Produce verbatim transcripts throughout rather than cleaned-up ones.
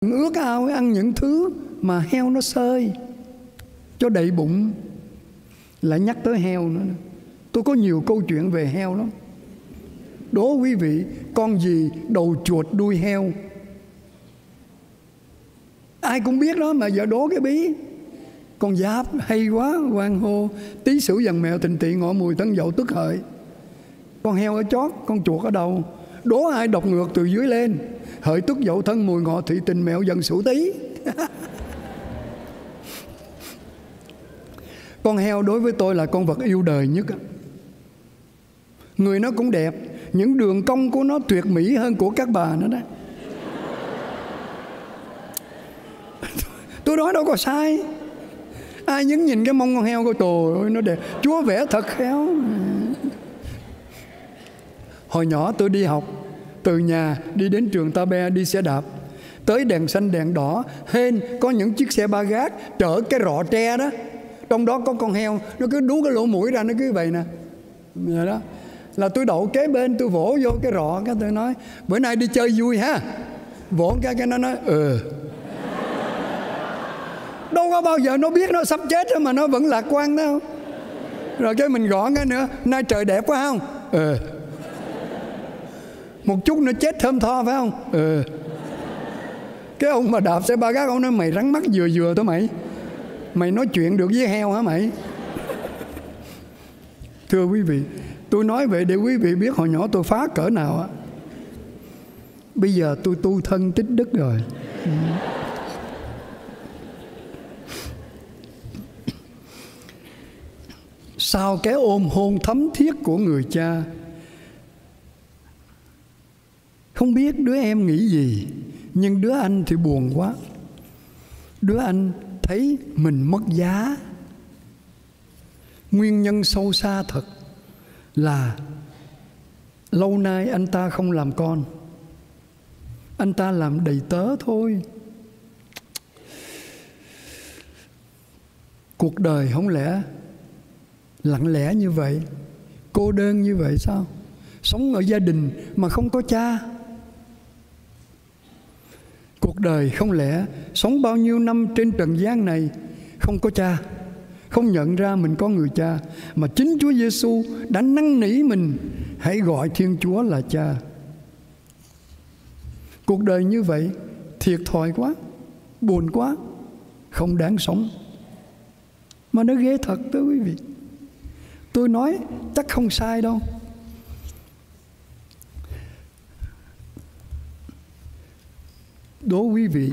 ước ao ăn những thứ mà heo nó xơi cho đầy bụng. Lại nhắc tới heo nữa, tôi có nhiều câu chuyện về heo lắm. Đố quý vị, con gì đầu chuột đuôi heo? Ai cũng biết đó mà giờ đố cái bí. Con giáp hay quá, quan hô tí sửu dần mèo tình tị ngọ mùi tân dậu tức hợi. Con heo ở chót, con chuột ở đầu. Đố ai đọc ngược từ dưới lên. Hợi tức dậu thân mùi ngọ thị tình mèo dần sửu tí. Con heo đối với tôi là con vật yêu đời nhất. Người nó cũng đẹp, những đường cong của nó tuyệt mỹ hơn của các bà nữa đó. Tôi nói đâu có sai. Ai nhấn nhìn cái mông con heo coi, trời ơi nó đẹp, Chúa vẽ thật khéo. Hồi nhỏ tôi đi học, từ nhà đi đến trường Ta Be đi xe đạp, tới đèn xanh đèn đỏ, hên có những chiếc xe ba gác chở cái rọ tre đó, trong đó có con heo, nó cứ đú cái lỗ mũi ra, nó cứ vậy nè. Vậy đó. Là tôi đậu kế bên, tôi vỗ vô cái rọ, cái tôi nói bữa nay đi chơi vui ha. Vỗ cái cái nó nói ừ. Đâu có bao giờ nó biết nó sắp chết mà nó vẫn lạc quan đâu. Rồi cái mình gõ cái nữa, nay trời đẹp quá không? Ừ. Một chút nữa chết thơm tho phải không? Ừ. Cái ông mà đạp xe ba gác, ông nói mày rắn mắt vừa vừa thôi mày. Mày nói chuyện được với heo hả mày? Thưa quý vị, tôi nói vậy để quý vị biết hồi nhỏ tôi phá cỡ nào á. Bây giờ tôi tu thân tích đức rồi. Ừ. Sau cái ôm hôn thấm thiết của người cha, không biết đứa em nghĩ gì, nhưng đứa anh thì buồn quá. Đứa anh thấy mình mất giá. Nguyên nhân sâu xa thật là lâu nay anh ta không làm con, anh ta làm đầy tớ thôi. Cuộc đời không lẽ lặng lẽ như vậy, cô đơn như vậy sao? Sống ở gia đình mà không có cha. Cuộc đời không lẽ sống bao nhiêu năm trên trần gian này không có cha, không nhận ra mình có người cha, mà chính Chúa Giêsu đã năn nỉ mình hãy gọi Thiên Chúa là cha. Cuộc đời như vậy thiệt thòi quá, buồn quá, không đáng sống. Mà nó ghê thật đó quý vị. Tôi nói chắc không sai đâu. Đố quý vị,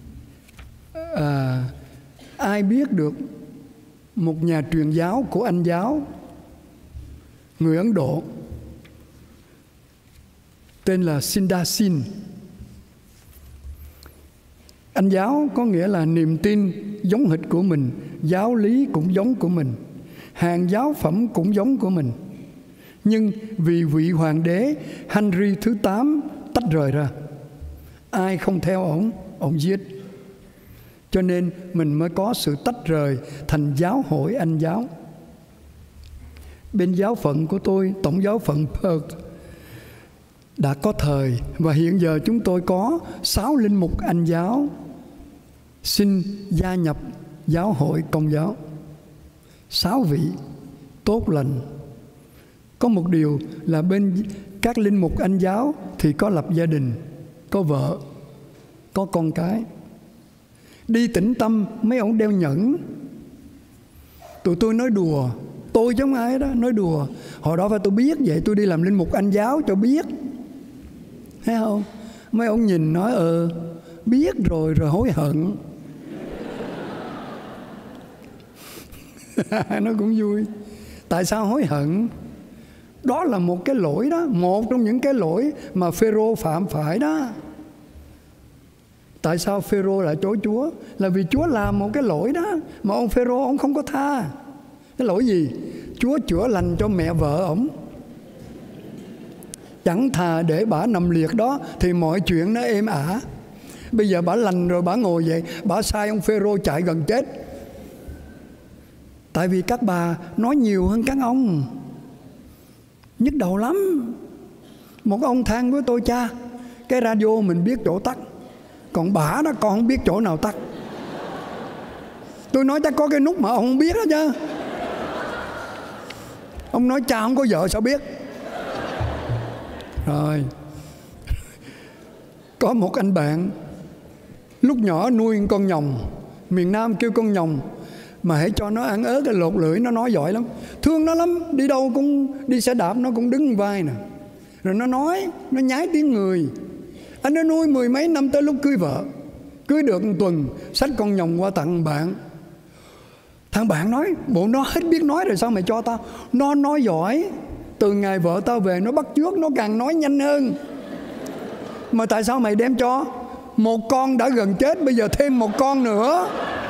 à, ai biết được một nhà truyền giáo của Anh giáo, người Ấn Độ, tên là Sundar Sin. Anh giáo có nghĩa là niềm tin giống hệt của mình, giáo lý cũng giống của mình, hàng giáo phẩm cũng giống của mình. Nhưng vì vị hoàng đế Henry thứ tám tách rời ra, ai không theo ổng, ổng giết. Cho nên mình mới có sự tách rời thành giáo hội Anh giáo. Bên giáo phận của tôi, tổng giáo phận Perth, đã có thời và hiện giờ chúng tôi có sáu linh mục Anh giáo xin gia nhập giáo hội Công giáo. Sáu vị tốt lành. Có một điều là bên các linh mục Anh giáo thì có lập gia đình, có vợ, có con cái. Đi tĩnh tâm mấy ông đeo nhẫn. Tụi tôi nói đùa, tôi giống ai đó, nói đùa. Hồi đó phải tôi biết vậy, tôi đi làm linh mục Anh giáo cho biết. Thấy không? Mấy ông nhìn nói ờ biết rồi rồi hối hận. Nó cũng vui. Tại sao hối hận? Đó là một cái lỗi đó, một trong những cái lỗi mà Phêrô phạm phải đó. Tại sao Phêrô lại chối Chúa? Là vì Chúa làm một cái lỗi đó mà ông Phêrô ông không có tha. Cái lỗi gì? Chúa chữa lành cho mẹ vợ ổng. Chẳng thà để bả nằm liệt đó thì mọi chuyện nó êm ả. Bây giờ bả lành rồi bả ngồi vậy, bả sai ông Phêrô chạy gần chết. Tại vì các bà nói nhiều hơn các ông. Nhức đầu lắm. Một ông than với tôi: cha, cái radio mình biết chỗ tắt, Còn bả đó con không biết chỗ nào tắt. Tôi nói chắc có cái nút mà ông không biết đó chứ. Ông nói cha không có vợ sao biết. Rồi có một anh bạn lúc nhỏ nuôi con nhồng, miền Nam kêu con nhồng, mà hãy cho nó ăn ớt cái lột lưỡi, nó nói giỏi lắm, thương nó lắm, đi đâu cũng đi xe đạp nó cũng đứng vai nè, rồi nó nói, nó nhái tiếng người. Anh nó nuôi mười mấy năm, tới lúc cưới vợ, cưới được một tuần xách con nhồng qua tặng bạn. Thằng bạn nói, bộ nó hết biết nói rồi sao mày cho tao? Nó nói giỏi, từ ngày vợ tao về nó bắt chước, nó càng nói nhanh hơn. Mà tại sao mày đem cho? Một con đã gần chết, bây giờ thêm một con nữa.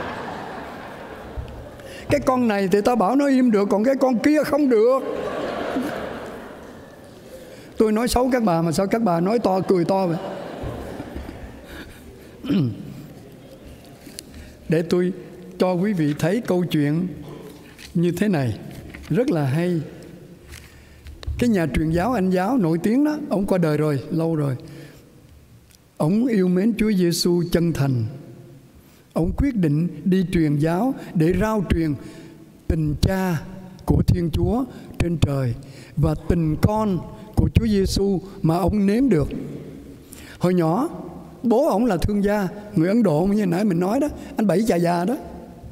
Cái con này thì tao bảo nó im được, còn cái con kia không được. Tôi nói xấu các bà mà sao các bà nói to cười to vậy? Để tôi cho quý vị thấy câu chuyện như thế này, rất là hay. Cái nhà truyền giáo Anh giáo nổi tiếng đó, ông qua đời rồi, lâu rồi. Ông yêu mến Chúa Giêsu chân thành. Ông quyết định đi truyền giáo để rao truyền tình cha của Thiên Chúa trên trời và tình con của Chúa Giêsu mà ông nếm được. Hồi nhỏ, bố ông là thương gia, người Ấn Độ như nãy mình nói đó, anh Bảy Chà Già đó.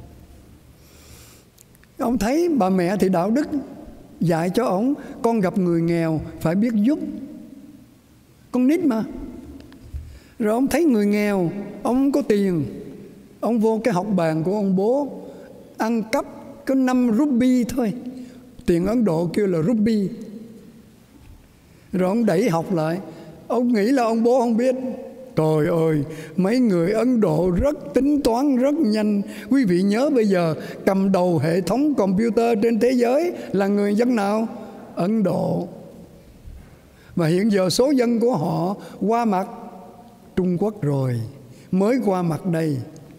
Ông thấy bà mẹ thì đạo đức, dạy cho ông, con gặp người nghèo phải biết giúp. Con nít mà. Rồi ông thấy người nghèo, ông không có tiền, ông vô cái học bàn của ông bố, ăn cắp có năm rupee thôi, tiền Ấn Độ kêu là rupee. Rồi ông đẩy học lại. Ông nghĩ là ông bố không biết. Trời ơi, mấy người Ấn Độ rất tính toán, rất nhanh. Quý vị nhớ bây giờ cầm đầu hệ thống computer trên thế giới là người dân nào? Ấn Độ. Và hiện giờ số dân của họ qua mặt Trung Quốc rồi, mới qua mặt đây.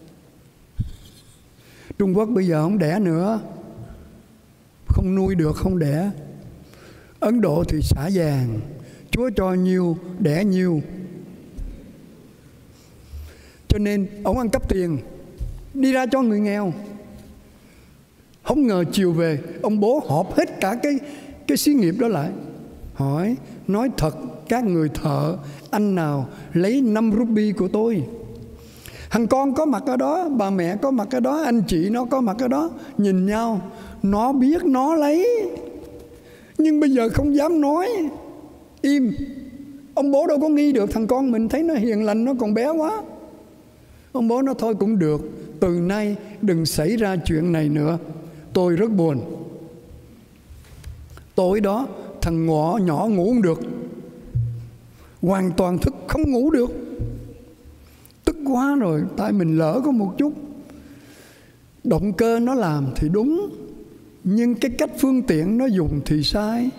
Trung Quốc bây giờ không đẻ nữa, không nuôi được, không đẻ. Ấn Độ thì xả vàng, Chúa cho nhiêu đẻ nhiêu. Cho nên ông ăn cắp tiền đi ra cho người nghèo. Không ngờ chiều về ông bố họp hết cả cái cái xí nghiệp đó lại, hỏi nói thật các người thợ, anh nào lấy năm rupee của tôi? Thằng con có mặt ở đó, bà mẹ có mặt ở đó, anh chị nó có mặt ở đó, nhìn nhau. Nó biết nó lấy, nhưng bây giờ không dám nói, im. Ông bố đâu có nghi được, thằng con mình thấy nó hiền lành, nó còn bé quá. Ông bố nói thôi cũng được, từ nay đừng xảy ra chuyện này nữa. Tôi rất buồn. Tối đó thằng ngọ nhỏ ngủ không được, hoàn toàn thức không ngủ được. Tức quá rồi, tại mình lỡ có một chút. Động cơ nó làm thì đúng, nhưng cái cách phương tiện nó dùng thì sai.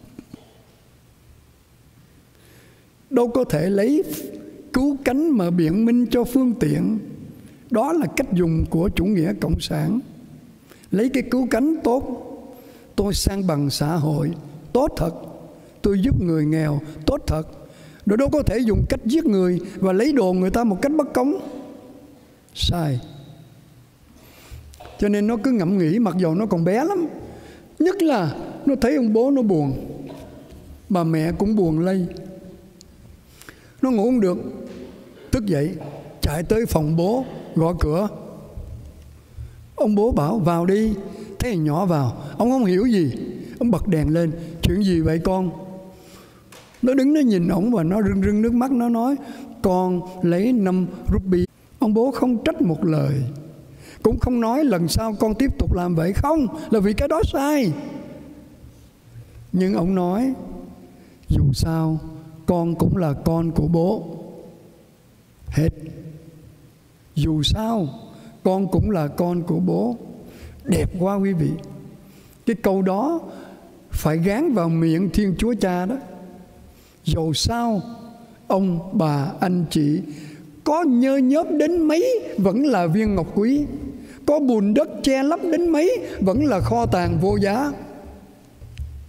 Đâu có thể lấy cứu cánh mà biện minh cho phương tiện. Đó là cách dùng của chủ nghĩa cộng sản. Lấy cái cứu cánh tốt, tôi sang bằng xã hội, tốt thật. Tôi giúp người nghèo, tốt thật. Rồi đâu có thể dùng cách giết người và lấy đồ người ta một cách bất công. Sai. Cho nên nó cứ ngẫm nghĩ, mặc dầu nó còn bé lắm. Nhất là nó thấy ông bố nó buồn, bà mẹ cũng buồn lây. Nó ngủ không được, thức dậy chạy tới phòng bố gõ cửa. Ông bố bảo vào đi. Thấy thằng nhỏ vào, ông không hiểu gì, ông bật đèn lên. Chuyện gì vậy con? Nó đứng nó nhìn ổng và nó rưng rưng nước mắt. Nó nói con lấy năm rupee. Ông bố không trách một lời, cũng không nói lần sau con tiếp tục làm vậy. Không, là vì cái đó sai. Nhưng ông nói dù sao con cũng là con của bố. Hết. Dù sao con cũng là con của bố. Đẹp quá quý vị. Cái câu đó phải gán vào miệng Thiên Chúa Cha đó. Dầu sao ông bà anh chị có nhơ nhớp đến mấy vẫn là viên ngọc quý, có bùn đất che lấp đến mấy vẫn là kho tàng vô giá.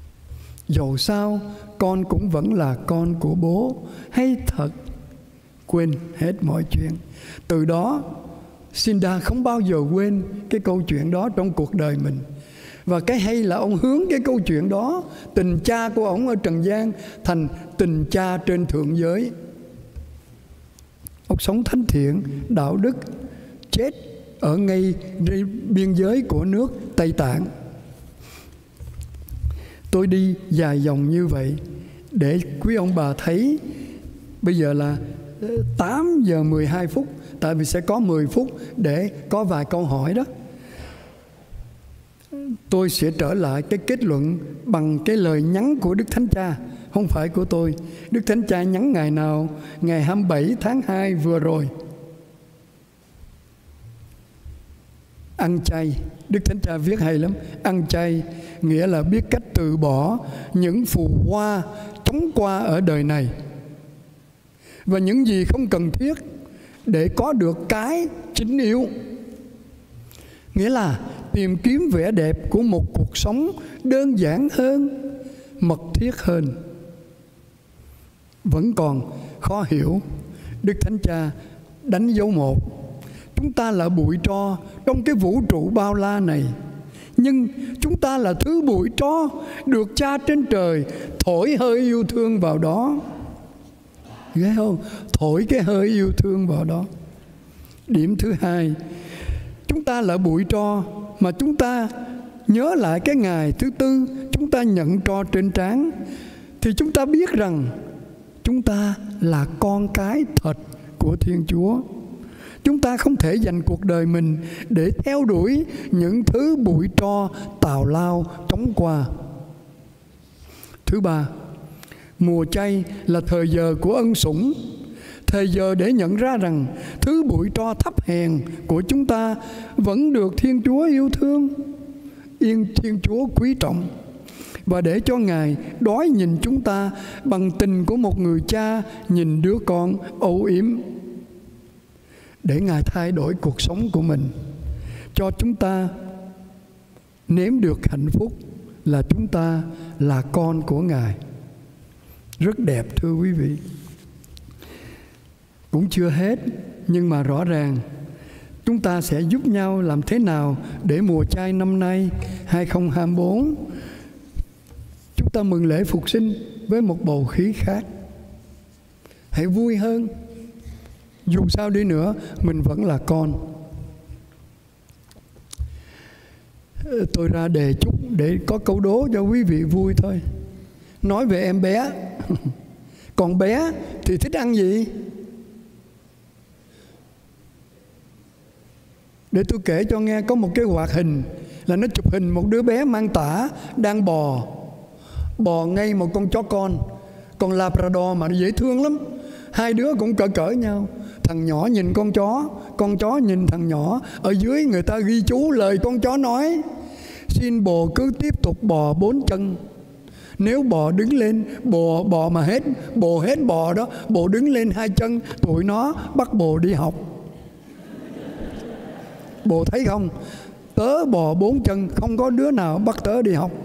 Dầu sao con cũng vẫn là con của bố. Hay thật, quên hết mọi chuyện. Từ đó Sinda không bao giờ quên cái câu chuyện đó trong cuộc đời mình. Và cái hay là ông hướng cái câu chuyện đó, tình cha của ông ở trần gian, thành tình cha trên thượng giới. Ông sống thánh thiện, đạo đức, chết ở ngay biên giới của nước Tây Tạng. Tôi đi dài dòng như vậy để quý ông bà thấy. Bây giờ là tám giờ mười hai phút, tại vì sẽ có mười phút để có vài câu hỏi đó. Tôi sẽ trở lại cái kết luận bằng cái lời nhắn của Đức Thánh Cha, không phải của tôi. Đức Thánh Cha nhắn ngày nào? Ngày hai mươi bảy tháng hai vừa rồi. Ăn chay, Đức Thánh Cha viết hay lắm. Ăn chay nghĩa là biết cách từ bỏ những phù hoa chóng qua ở đời này và những gì không cần thiết để có được cái chính yếu. Nghĩa là tìm kiếm vẻ đẹp của một cuộc sống đơn giản hơn, mật thiết hơn. Vẫn còn khó hiểu. Đức Thánh Cha đánh dấu một: chúng ta là bụi tro trong cái vũ trụ bao la này, nhưng chúng ta là thứ bụi tro được Cha trên trời thổi hơi yêu thương vào đó. Ghê không? Thổi cái hơi yêu thương vào đó. Điểm thứ hai, chúng ta là bụi tro mà chúng ta nhớ lại cái ngày thứ tư chúng ta nhận tro trên trán, thì chúng ta biết rằng chúng ta là con cái thật của Thiên Chúa. Chúng ta không thể dành cuộc đời mình để theo đuổi những thứ bụi tro tào lao chóng qua. Thứ ba, mùa chay là thời giờ của ân sủng, thời giờ để nhận ra rằng thứ bụi tro thấp hèn của chúng ta vẫn được Thiên Chúa yêu thương, yên Thiên Chúa quý trọng, và để cho Ngài đói nhìn chúng ta bằng tình của một người cha nhìn đứa con âu yếm, để Ngài thay đổi cuộc sống của mình, cho chúng ta nếm được hạnh phúc là chúng ta là con của Ngài. Rất đẹp thưa quý vị. Cũng chưa hết, nhưng mà rõ ràng chúng ta sẽ giúp nhau làm thế nào để mùa chay năm nay hai không hai tư chúng ta mừng lễ phục sinh với một bầu khí khác. Hãy vui hơn. Dù sao đi nữa, mình vẫn là con. Tôi ra đề chút để có câu đố cho quý vị vui thôi. Nói về em bé. Còn bé thì thích ăn gì? Để tôi kể cho nghe, có một cái hoạt hình là nó chụp hình một đứa bé mang tả đang bò bò ngay một con chó con, con Labrador mà nó dễ thương lắm. Hai đứa cũng cỡ cỡ nhau. Thằng nhỏ nhìn con chó, con chó nhìn thằng nhỏ. Ở dưới người ta ghi chú lời con chó nói: xin bò cứ tiếp tục bò bốn chân. Nếu bò đứng lên, bò bò mà hết bò hết bò đó, bò đứng lên hai chân, tụi nó bắt bò đi học. Bồ thấy không? Tớ bò bốn chân, không có đứa nào bắt tớ đi học.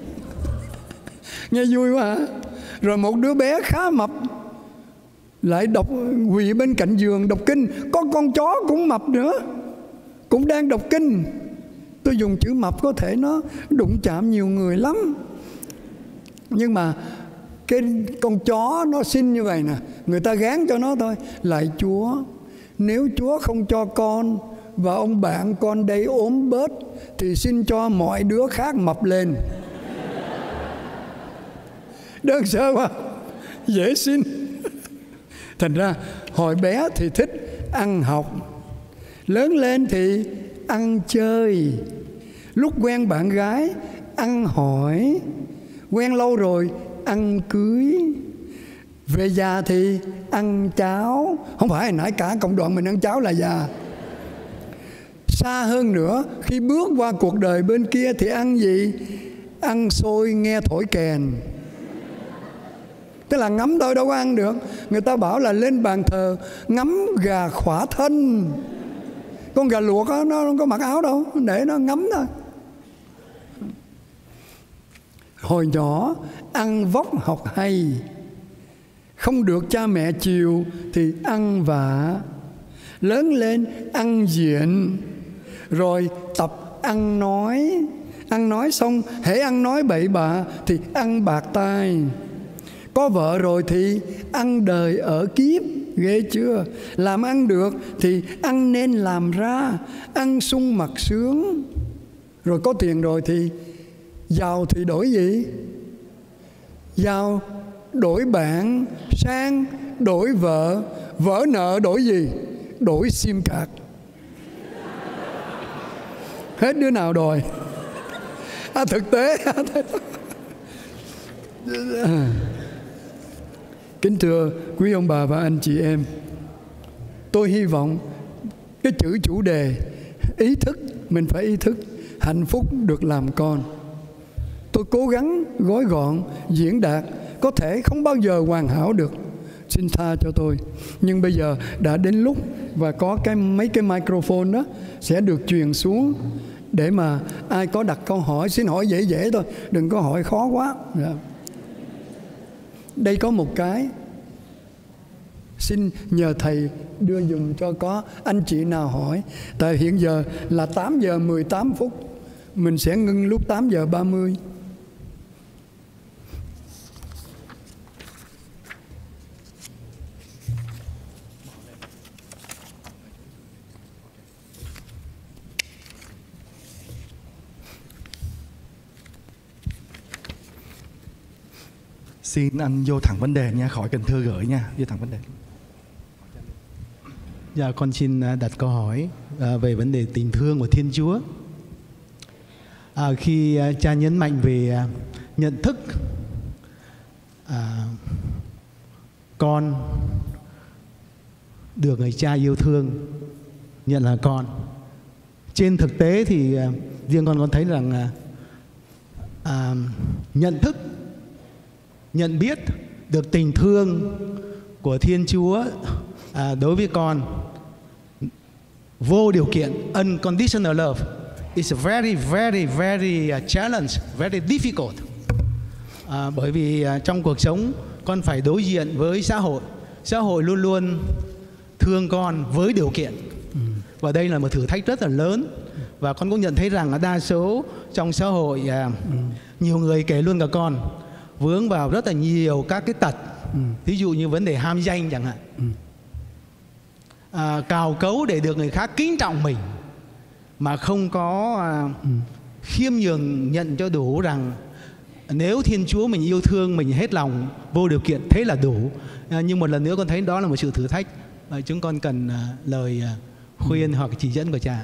Nghe vui quá hả? Rồi một đứa bé khá mập lại đọc, quỳ bên cạnh giường đọc kinh. Có con chó cũng mập nữa, cũng đang đọc kinh. Tôi dùng chữ mập có thể nó đụng chạm nhiều người lắm, nhưng mà cái con chó nó xinh như vậy nè, người ta gán cho nó thôi. Lạy Chúa, nếu Chúa không cho con và ông bạn con đây ốm bớt, thì xin cho mọi đứa khác mập lên. Đơn sơ quá, dễ xin. Thành ra hồi bé thì thích ăn học, lớn lên thì ăn chơi, lúc quen bạn gái ăn hỏi, quen lâu rồi ăn cưới, về già thì ăn cháo. Không phải hồi nãy cả cộng đoàn mình ăn cháo là già. Xa hơn nữa, khi bước qua cuộc đời bên kia thì ăn gì? Ăn xôi nghe thổi kèn. Tức là ngắm thôi, đâu có ăn được. Người ta bảo là lên bàn thờ ngắm gà khỏa thân. Con gà luộc đó, nó không có mặc áo đâu, để nó ngắm thôi. Hồi nhỏ ăn vóc học hay, không được cha mẹ chiều thì ăn vạ, lớn lên ăn diện, rồi tập ăn nói. Ăn nói xong, hễ ăn nói bậy bạ thì ăn bạc tai. Có vợ rồi thì ăn đời ở kiếp. Ghê chưa? Làm ăn được thì ăn nên làm ra, ăn sung mặc sướng. Rồi có tiền rồi thì giàu thì đổi gì? Giàu đổi bạn, sang đổi vợ, vỡ nợ đổi gì? Đổi sim card. Hết đứa nào đòi. À, thực tế. Kính thưa quý ông bà và anh chị em, tôi hy vọng cái chữ chủ đề ý thức, mình phải ý thức hạnh phúc được làm con. Tôi cố gắng gói gọn, diễn đạt, có thể không bao giờ hoàn hảo được, xin tha cho tôi. Nhưng bây giờ đã đến lúc và có cái mấy cái microphone đó sẽ được truyền xuống để mà ai có đặt câu hỏi xin hỏi dễ dễ thôi, đừng có hỏi khó quá. Đây có một cái, xin nhờ thầy đưa dùm cho có anh chị nào hỏi. Tại hiện giờ là tám giờ mười tám phút, mình sẽ ngưng lúc tám giờ ba mươi. Xin anh vô thẳng vấn đề nha, khỏi cần thơ gửi nha, vô thẳng vấn đề. Dạ, con xin đặt câu hỏi à, về vấn đề tình thương của Thiên Chúa. À, khi à, cha nhấn mạnh về à, nhận thức à, con được người cha yêu thương, nhận là con. Trên thực tế thì à, riêng con con thấy rằng à, à, nhận thức, nhận biết được tình thương của Thiên Chúa à, đối với con vô điều kiện, unconditional love, is a very very very uh, challenge, very difficult. À, bởi vì uh, trong cuộc sống con phải đối diện với xã hội, xã hội luôn luôn thương con với điều kiện, và đây là một thử thách rất là lớn. Và con cũng nhận thấy rằng là đa số trong xã hội uh, nhiều người, kể luôn cả con, vướng vào rất là nhiều các cái tật, ví dụ như vấn đề ham danh chẳng hạn, à, cào cấu để được người khác kính trọng mình, mà không có à, khiêm nhường nhận cho đủ rằng nếu Thiên Chúa mình yêu thương mình hết lòng vô điều kiện thế là đủ. À, nhưng một lần nữa con thấy đó là một sự thử thách, à, chúng con cần à, lời à, khuyên hoặc chỉ dẫn của cha.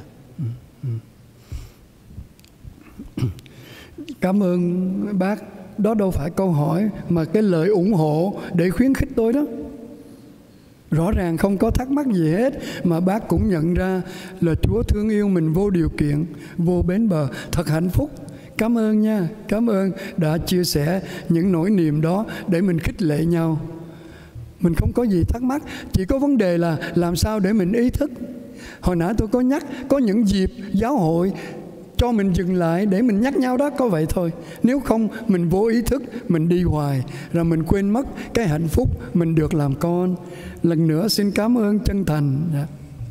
Cảm ơn bác. Đó đâu phải câu hỏi mà cái lời ủng hộ để khuyến khích tôi đó. Rõ ràng không có thắc mắc gì hết, mà bác cũng nhận ra là Chúa thương yêu mình vô điều kiện, vô bến bờ. Thật hạnh phúc. Cảm ơn nha. Cảm ơn đã chia sẻ những nỗi niềm đó để mình khích lệ nhau. Mình không có gì thắc mắc, chỉ có vấn đề là làm sao để mình ý thức. Hồi nãy tôi có nhắc, có những dịp giáo hội cho mình dừng lại để mình nhắc nhau đó, có vậy thôi. Nếu không mình vô ý thức, mình đi hoài, rồi mình quên mất cái hạnh phúc mình được làm con. Lần nữa xin cảm ơn chân thành. Dạ.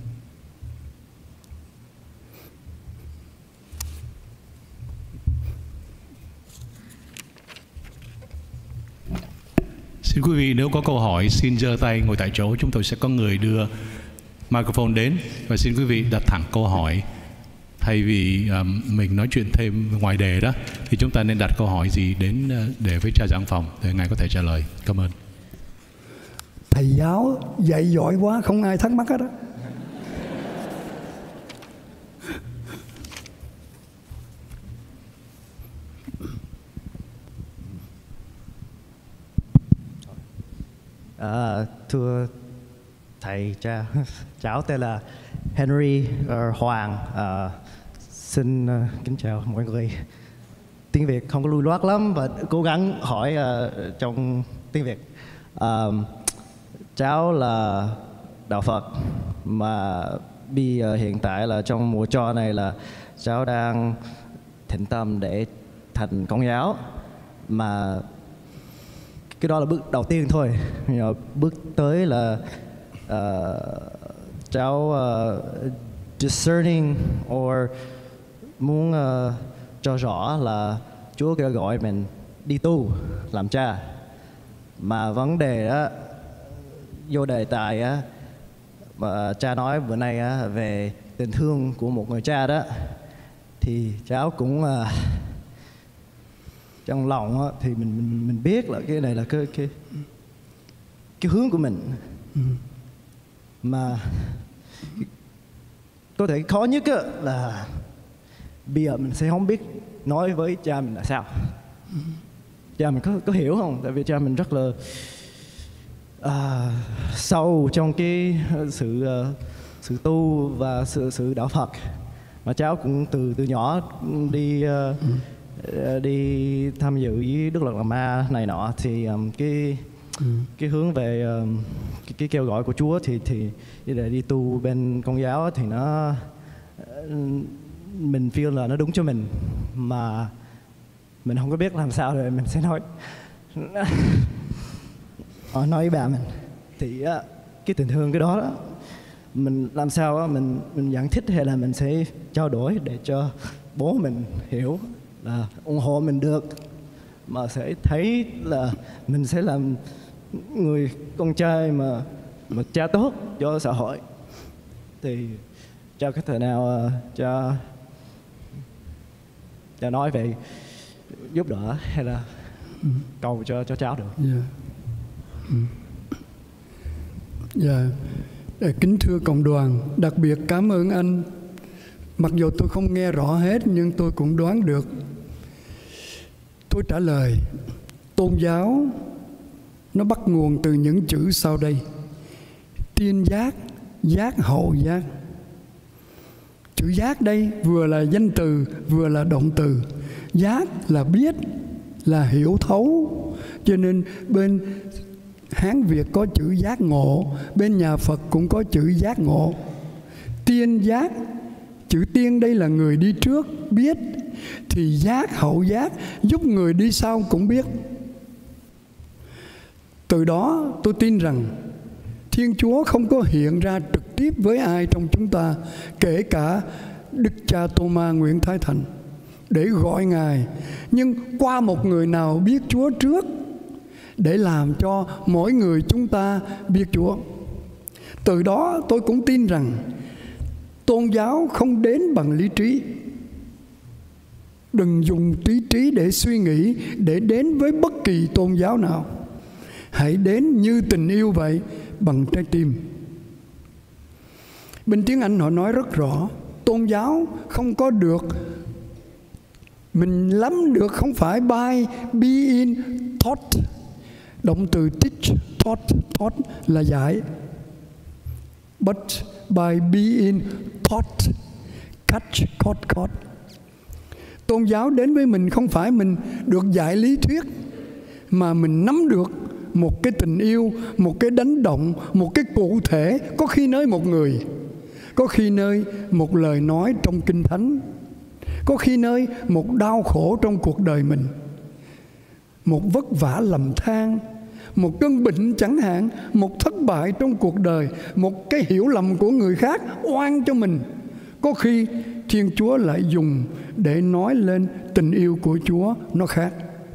Xin quý vị nếu có câu hỏi xin giơ tay ngồi tại chỗ, chúng tôi sẽ có người đưa microphone đến, và xin quý vị đặt thẳng câu hỏi. Thay vì um, mình nói chuyện thêm ngoài đề đó, thì chúng ta nên đặt câu hỏi gì đến uh, để với cha giảng phòng để ngài có thể trả lời. Cảm ơn. Thầy giáo dạy giỏi quá, không ai thắc mắc hết đó. À, thưa thầy cha, cháu tên là Henry uh, Hoàng. Uh, xin uh, kính chào mọi người. Tiếng Việt không có lưu loát lắm và cố gắng hỏi uh, trong tiếng Việt. Uh, cháu là đạo Phật, mà bây uh, hiện tại là trong mùa cho này là cháu đang thỉnh tâm để thành Công giáo. Mà cái đó là bước đầu tiên thôi. Rồi bước tới là uh, cháu uh, discerning or muốn uh, cho rõ là Chúa kêu gọi mình đi tu làm cha. Mà vấn đề á, vô đề tài á, mà cha nói bữa nay á, về tình thương của một người cha đó, thì cháu cũng uh, trong lòng á, thì mình, mình mình biết là cái này là cái cái cái hướng của mình. Ừ. Mà có thể khó nhất á, là bây giờ mình sẽ không biết nói với cha mình là sao. Ừ. Cha mình có có hiểu không? Tại vì cha mình rất là à, sâu trong cái sự uh, sự tu và sự sự đạo Phật. Mà cháu cũng từ từ nhỏ đi uh, ừ. đi tham dự với Đức Lạt Ma này nọ, thì um, cái ừ. cái hướng về um, cái, cái kêu gọi của Chúa thì thì để đi tu bên Công giáo thì nó mình feel là nó đúng cho mình, mà mình không có biết làm sao rồi mình sẽ nói nói với bà mình thì uh, cái tình thương cái đó, đó mình làm sao đó, mình mình giải thích hay là mình sẽ trao đổi để cho bố mình hiểu là ủng hộ mình được, mà sẽ thấy là mình sẽ làm người con trai mà mà cha tốt cho xã hội. Thì cha có thể nào cha cha nói về giúp đỡ hay là ừ. cầu cho cho cháu được? Dạ. Yeah. Ừ. Yeah. Kính thưa cộng đoàn, đặc biệt cảm ơn anh. Mặc dù tôi không nghe rõ hết nhưng tôi cũng đoán được. Tôi trả lời, tôn giáo nó bắt nguồn từ những chữ sau đây: tiên giác, giác hậu giác. Chữ giác đây vừa là danh từ vừa là động từ. Giác là biết, là hiểu thấu. Cho nên bên Hán Việt có chữ giác ngộ, bên nhà Phật cũng có chữ giác ngộ. Tiên giác, chữ tiên đây là người đi trước biết, thì giác hậu giác giúp người đi sau cũng biết. Từ đó tôi tin rằng Thiên Chúa không có hiện ra trực tiếp với ai trong chúng ta, kể cả Đức cha Tô-ma Nguyễn Thái Thành, để gọi Ngài, nhưng qua một người nào biết Chúa trước, để làm cho mỗi người chúng ta biết Chúa. Từ đó tôi cũng tin rằng tôn giáo không đến bằng lý trí. Đừng dùng lý trí để suy nghĩ để đến với bất kỳ tôn giáo nào. Hãy đến như tình yêu vậy, bằng trái tim. Bên tiếng Anh họ nói rất rõ, tôn giáo không có được mình lắm được, không phải by being taught. Động từ teach, taught, taught là dạy. But by being taught, catch, caught, caught. Tôn giáo đến với mình không phải mình được dạy lý thuyết, mà mình nắm được một cái tình yêu, một cái đánh động, một cái cụ thể, có khi nơi một người, có khi nơi một lời nói trong Kinh Thánh, có khi nơi một đau khổ trong cuộc đời mình, một vất vả lầm than, một cơn bệnh chẳng hạn, một thất bại trong cuộc đời, một cái hiểu lầm của người khác oan cho mình. Có khi Thiên Chúa lại dùng để nói lên tình yêu của Chúa nó khác.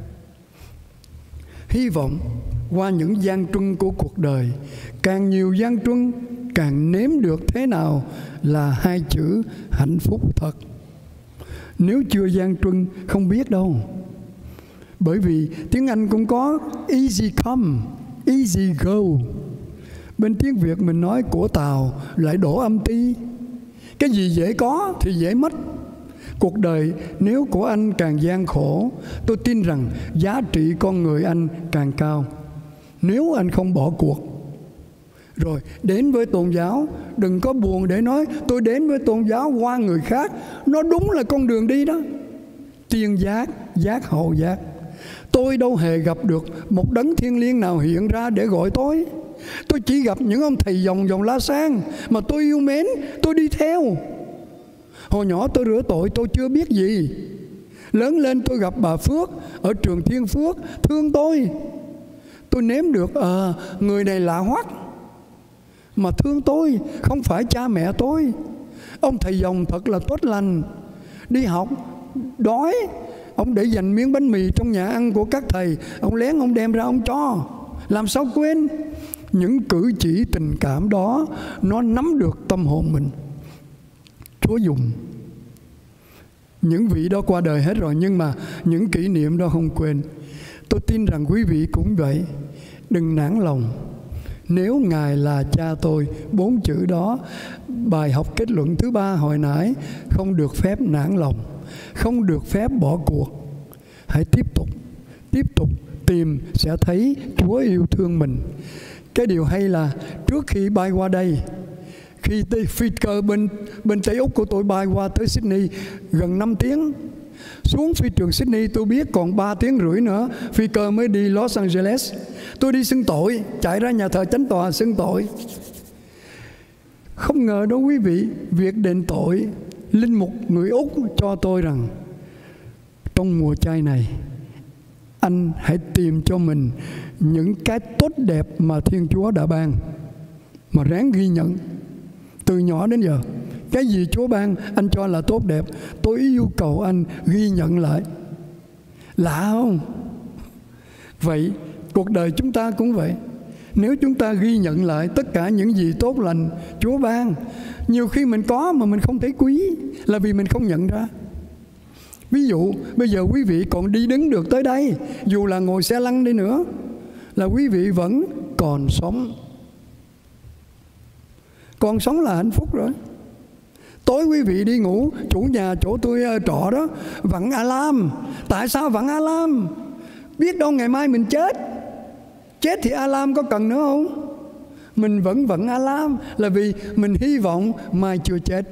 Hy vọng qua những gian truân của cuộc đời, càng nhiều gian truân càng nếm được thế nào là hai chữ hạnh phúc thật. Nếu chưa gian truân không biết đâu. Bởi vì tiếng Anh cũng có easy come, easy go. Bên tiếng Việt mình nói của Tàu lại đổ âm ti. Cái gì dễ có thì dễ mất. Cuộc đời nếu của anh càng gian khổ, tôi tin rằng giá trị con người anh càng cao, nếu anh không bỏ cuộc. Rồi đến với tôn giáo, đừng có buồn để nói tôi đến với tôn giáo qua người khác. Nó đúng là con đường đi đó. Tiên giác, giác hậu giác. Tôi đâu hề gặp được một đấng thiêng liêng nào hiện ra để gọi tôi. Tôi chỉ gặp những ông thầy dòng dòng lá sang mà tôi yêu mến, tôi đi theo. Hồi nhỏ tôi rửa tội tôi chưa biết gì. Lớn lên tôi gặp bà Phước ở trường Thiên Phước, thương tôi. Tôi nếm được ờ à, người này lạ hoắc mà thương tôi, không phải cha mẹ tôi. Ông thầy dòng thật là tốt lành, đi học đói, ông để dành miếng bánh mì trong nhà ăn của các thầy, ông lén ông đem ra ông cho. Làm sao quên? Những cử chỉ tình cảm đó nó nắm được tâm hồn mình. Chúa dùng. Những vị đó qua đời hết rồi, nhưng mà những kỷ niệm đó không quên. Tôi tin rằng quý vị cũng vậy. Đừng nản lòng. Nếu Ngài là cha tôi, bốn chữ đó, bài học kết luận thứ ba hồi nãy, không được phép nản lòng, không được phép bỏ cuộc. Hãy tiếp tục, tiếp tục tìm, sẽ thấy Chúa yêu thương mình. Cái điều hay là trước khi bay qua đây, khi phi cơ bên bên Tây Úc của tôi bay qua tới Sydney gần năm tiếng, xuống phi trường Sydney tôi biết còn ba tiếng rưỡi nữa phi cơ mới đi Los Angeles. Tôi đi xưng tội, chạy ra nhà thờ chánh tòa xưng tội. Không ngờ đó quý vị, việc đền tội, linh mục người Úc cho tôi rằng trong mùa chay này, anh hãy tìm cho mình những cái tốt đẹp mà Thiên Chúa đã ban, mà ráng ghi nhận từ nhỏ đến giờ. Cái gì Chúa ban anh cho là tốt đẹp, tôi yêu cầu anh ghi nhận lại. Lạ không? Vậy cuộc đời chúng ta cũng vậy. Nếu chúng ta ghi nhận lại tất cả những gì tốt lành Chúa ban, nhiều khi mình có mà mình không thấy quý, là vì mình không nhận ra. Ví dụ bây giờ quý vị còn đi đứng được tới đây, dù là ngồi xe lăn đi nữa, là quý vị vẫn còn sống. Còn sống là hạnh phúc rồi. Tối quý vị đi ngủ, chủ nhà chỗ tôi trọ đó vặn alarm. Tại sao vặn alarm? Biết đâu ngày mai mình chết. Chết thì alarm có cần nữa không? Mình vẫn vặn alarm là vì mình hy vọng mai chưa chết.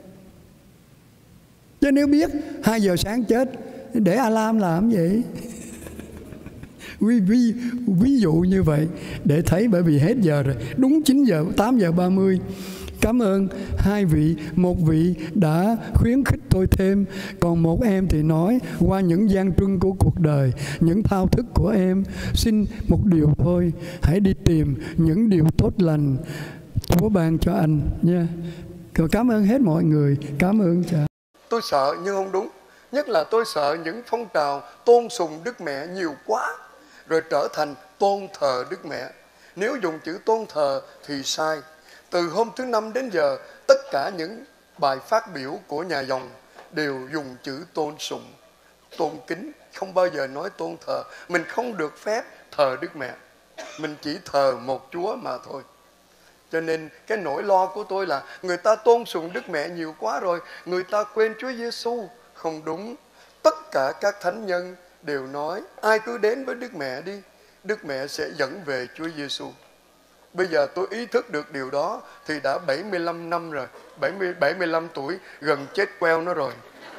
Chứ nếu biết hai giờ sáng chết, để alarm làm gì? Ví, ví, ví dụ như vậy để thấy, bởi vì hết giờ rồi. Đúng chín giờ, tám giờ ba mươi. Cảm ơn hai vị. Một vị đã khuyến khích tôi thêm, còn một em thì nói qua những gian truân của cuộc đời, những thao thức của em, xin một điều thôi, hãy đi tìm những điều tốt lành Chúa ban cho anh nha. Cảm ơn hết mọi người. Cảm ơn cha. Tôi sợ nhưng không đúng. Nhất là tôi sợ những phong trào tôn sùng Đức Mẹ nhiều quá, rồi trở thành tôn thờ Đức Mẹ. Nếu dùng chữ tôn thờ thì sai. Từ hôm thứ Năm đến giờ, tất cả những bài phát biểu của nhà dòng đều dùng chữ tôn sùng, tôn kính, không bao giờ nói tôn thờ. Mình không được phép thờ Đức Mẹ, mình chỉ thờ một Chúa mà thôi. Cho nên cái nỗi lo của tôi là người ta tôn sùng Đức Mẹ nhiều quá rồi, người ta quên Chúa Giêsu. Không đúng. Tất cả các thánh nhân đều nói ai cứ đến với Đức Mẹ đi, Đức Mẹ sẽ dẫn về Chúa Giêsu. Bây giờ tôi ý thức được điều đó thì đã bảy mươi lăm năm rồi, bảy mươi, bảy mươi lăm tuổi, gần chết queo nó rồi.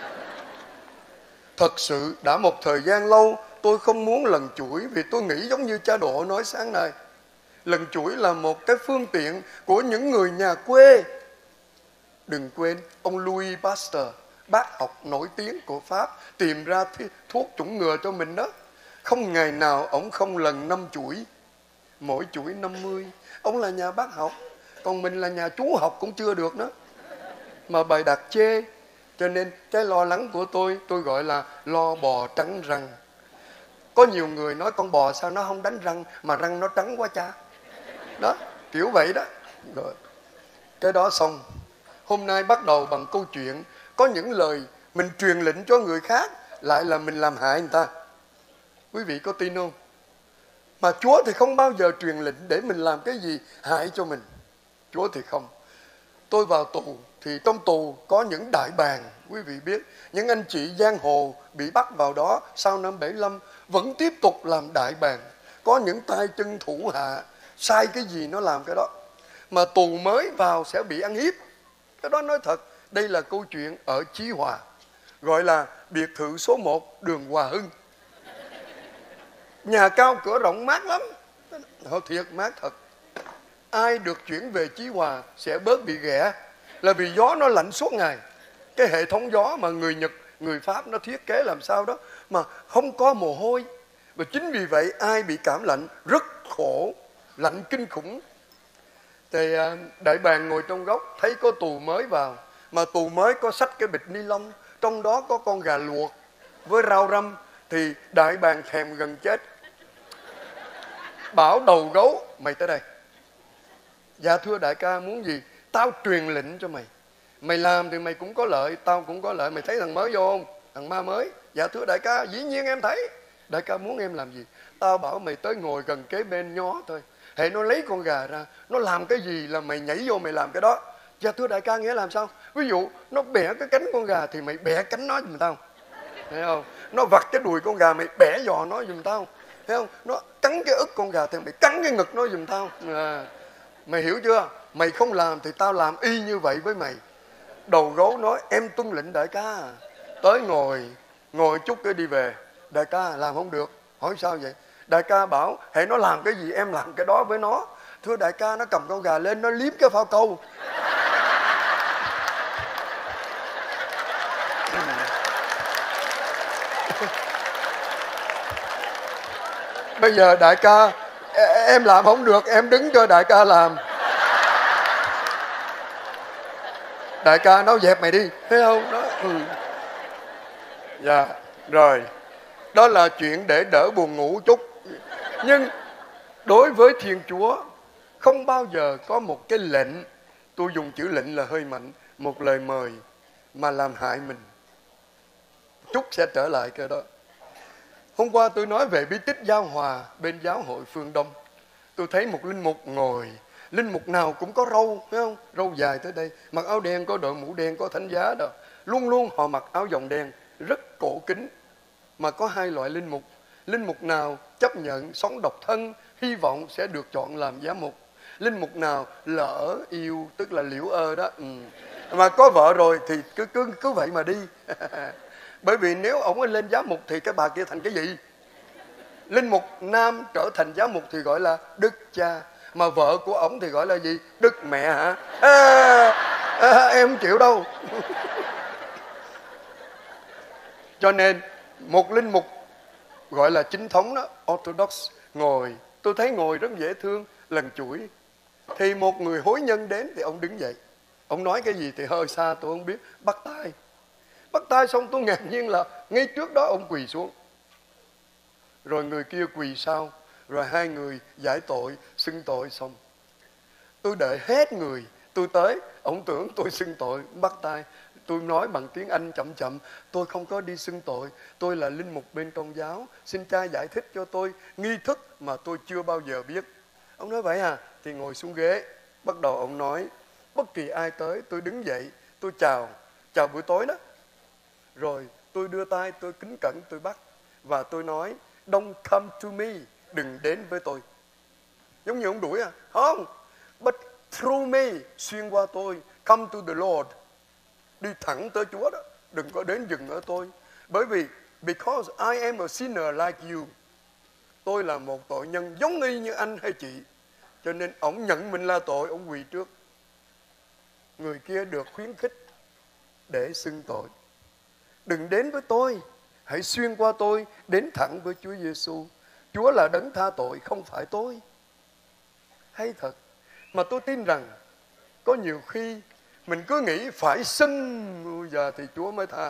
Thật sự đã một thời gian lâu tôi không muốn lần chuỗi, vì tôi nghĩ giống như cha Độ nói sáng nay, lần chuỗi là một cái phương tiện của những người nhà quê. Đừng quên ông Louis Pasteur, bác học nổi tiếng của Pháp, tìm ra thuốc chủng ngừa cho mình đó. Không ngày nào ông không lần năm chuỗi, mỗi chuỗi năm mươi. Ông là nhà bác học, còn mình là nhà chú học cũng chưa được nữa, mà bày đặt chê. Cho nên cái lo lắng của tôi, tôi gọi là lo bò trắng răng. Có nhiều người nói con bò sao nó không đánh răng mà răng nó trắng quá cha. Đó, kiểu vậy đó. Rồi, cái đó xong. Hôm nay bắt đầu bằng câu chuyện có những lời mình truyền lệnh cho người khác, lại là mình làm hại người ta. Quý vị có tin không? Mà Chúa thì không bao giờ truyền lệnh để mình làm cái gì hại cho mình. Chúa thì không. Tôi vào tù thì trong tù có những đại bàng, quý vị biết, những anh chị giang hồ bị bắt vào đó sau năm bảy mươi lăm vẫn tiếp tục làm đại bàng. Có những tay chân thủ hạ sai cái gì nó làm cái đó. Mà tù mới vào sẽ bị ăn hiếp. Cái đó nói thật, đây là câu chuyện ở Chí Hòa, gọi là biệt thự số một đường Hòa Hưng. Nhà cao cửa rộng mát lắm. Họ thiệt mát thật. Ai được chuyển về Chí Hòa sẽ bớt bị ghẻ, là vì gió nó lạnh suốt ngày. Cái hệ thống gió mà người Nhật, người Pháp nó thiết kế làm sao đó mà không có mồ hôi. Và chính vì vậy ai bị cảm lạnh rất khổ, lạnh kinh khủng. Thì à, đại bàng ngồi trong góc, thấy có tù mới vào, mà tù mới có xách cái bịch ni lông, trong đó có con gà luộc với rau răm, thì đại bàng thèm gần chết. Bảo đầu gấu, mày tới đây. Dạ thưa đại ca, muốn gì? Tao truyền lệnh cho mày. Mày làm thì mày cũng có lợi, tao cũng có lợi. Mày thấy thằng mới vô không? Thằng ma mới. Dạ thưa đại ca, dĩ nhiên em thấy. Đại ca muốn em làm gì? Tao bảo mày tới ngồi gần kế bên nhó thôi. Hệ nó lấy con gà ra, nó làm cái gì là mày nhảy vô mày làm cái đó. Dạ thưa đại ca, nghĩa làm sao? Ví dụ nó bẻ cái cánh con gà thì mày bẻ cánh nó giùm tao, thấy không? Nó vặt cái đùi con gà, mày bẻ giò nó giùm tao, thấy không? Nó cắn cái ức con gà thì mày cắn cái ngực nó giùm tao. À, mày hiểu chưa? Mày không làm thì tao làm y như vậy với mày. Đầu gấu nói em tuân lệnh đại ca. Tới ngồi, ngồi chút cái đi về. Đại ca làm không được. Hỏi sao vậy? Đại ca bảo hệ nó làm cái gì em làm cái đó với nó. Thưa đại ca, nó cầm con gà lên, nó liếm cái phao câu. Bây giờ đại ca, em làm không được, em đứng cho đại ca làm. Đại ca nói dẹp mày đi, thấy không? Đó. Ừ. Dạ, rồi. Đó là chuyện để đỡ buồn ngủ chút. Nhưng đối với Thiên Chúa, không bao giờ có một cái lệnh, tôi dùng chữ lệnh là hơi mạnh, một lời mời mà làm hại mình. Chút sẽ trở lại cái đó. Hôm qua tôi nói về bí tích giao hòa bên giáo hội phương Đông. Tôi thấy một linh mục ngồi, linh mục nào cũng có râu, thấy không? Râu dài tới đây, mặc áo đen, có đội mũ đen, có thánh giá đó. Luôn luôn họ mặc áo dòng đen, rất cổ kính. Mà có hai loại linh mục. Linh mục nào chấp nhận sống độc thân, hy vọng sẽ được chọn làm giám mục. Linh mục nào lỡ yêu, tức là liễu ơ đó. Ừ. Mà có vợ rồi thì cứ cứ cứ vậy mà đi. Bởi vì nếu ông ấy lên giám mục thì cái bà kia thành cái gì? Linh mục nam trở thành giám mục thì gọi là đức cha. Mà vợ của ông thì gọi là gì? Đức mẹ hả? À, à, em không chịu đâu. Cho nên một linh mục gọi là chính thống đó, Orthodox, ngồi, tôi thấy ngồi rất dễ thương, lần chuỗi. Thì một người hối nhân đến thì ông đứng dậy. Ông nói cái gì thì hơi xa tôi không biết, bắt tay. Bắt tay xong tôi ngạc nhiên là ngay trước đó ông quỳ xuống. Rồi người kia quỳ sau. Rồi hai người giải tội, xưng tội xong. Tôi đợi hết người, tôi tới, ông tưởng tôi xưng tội, bắt tay. Tôi nói bằng tiếng Anh chậm chậm, tôi không có đi xưng tội, tôi là linh mục bên Công giáo, xin cha giải thích cho tôi nghi thức mà tôi chưa bao giờ biết. Ông nói vậy à, thì ngồi xuống ghế. Bắt đầu ông nói, bất kỳ ai tới, tôi đứng dậy, tôi chào, chào buổi tối đó. Rồi tôi đưa tay, tôi kính cẩn, tôi bắt. Và tôi nói, don't come to me, đừng đến với tôi. Giống như ông đuổi à? Không, but through me, xuyên qua tôi, come to the Lord. Đi thẳng tới Chúa đó, đừng có đến dừng ở tôi. Bởi vì, because I am a sinner like you. Tôi là một tội nhân giống y như anh hay chị. Cho nên ông nhận mình là tội, ông quỳ trước. Người kia được khuyến khích để xưng tội. Đừng đến với tôi, hãy xuyên qua tôi, đến thẳng với Chúa Giêsu. Chúa là đấng tha tội, không phải tôi. Hay thật. Mà tôi tin rằng có nhiều khi mình cứ nghĩ phải xưng giờ thì Chúa mới tha.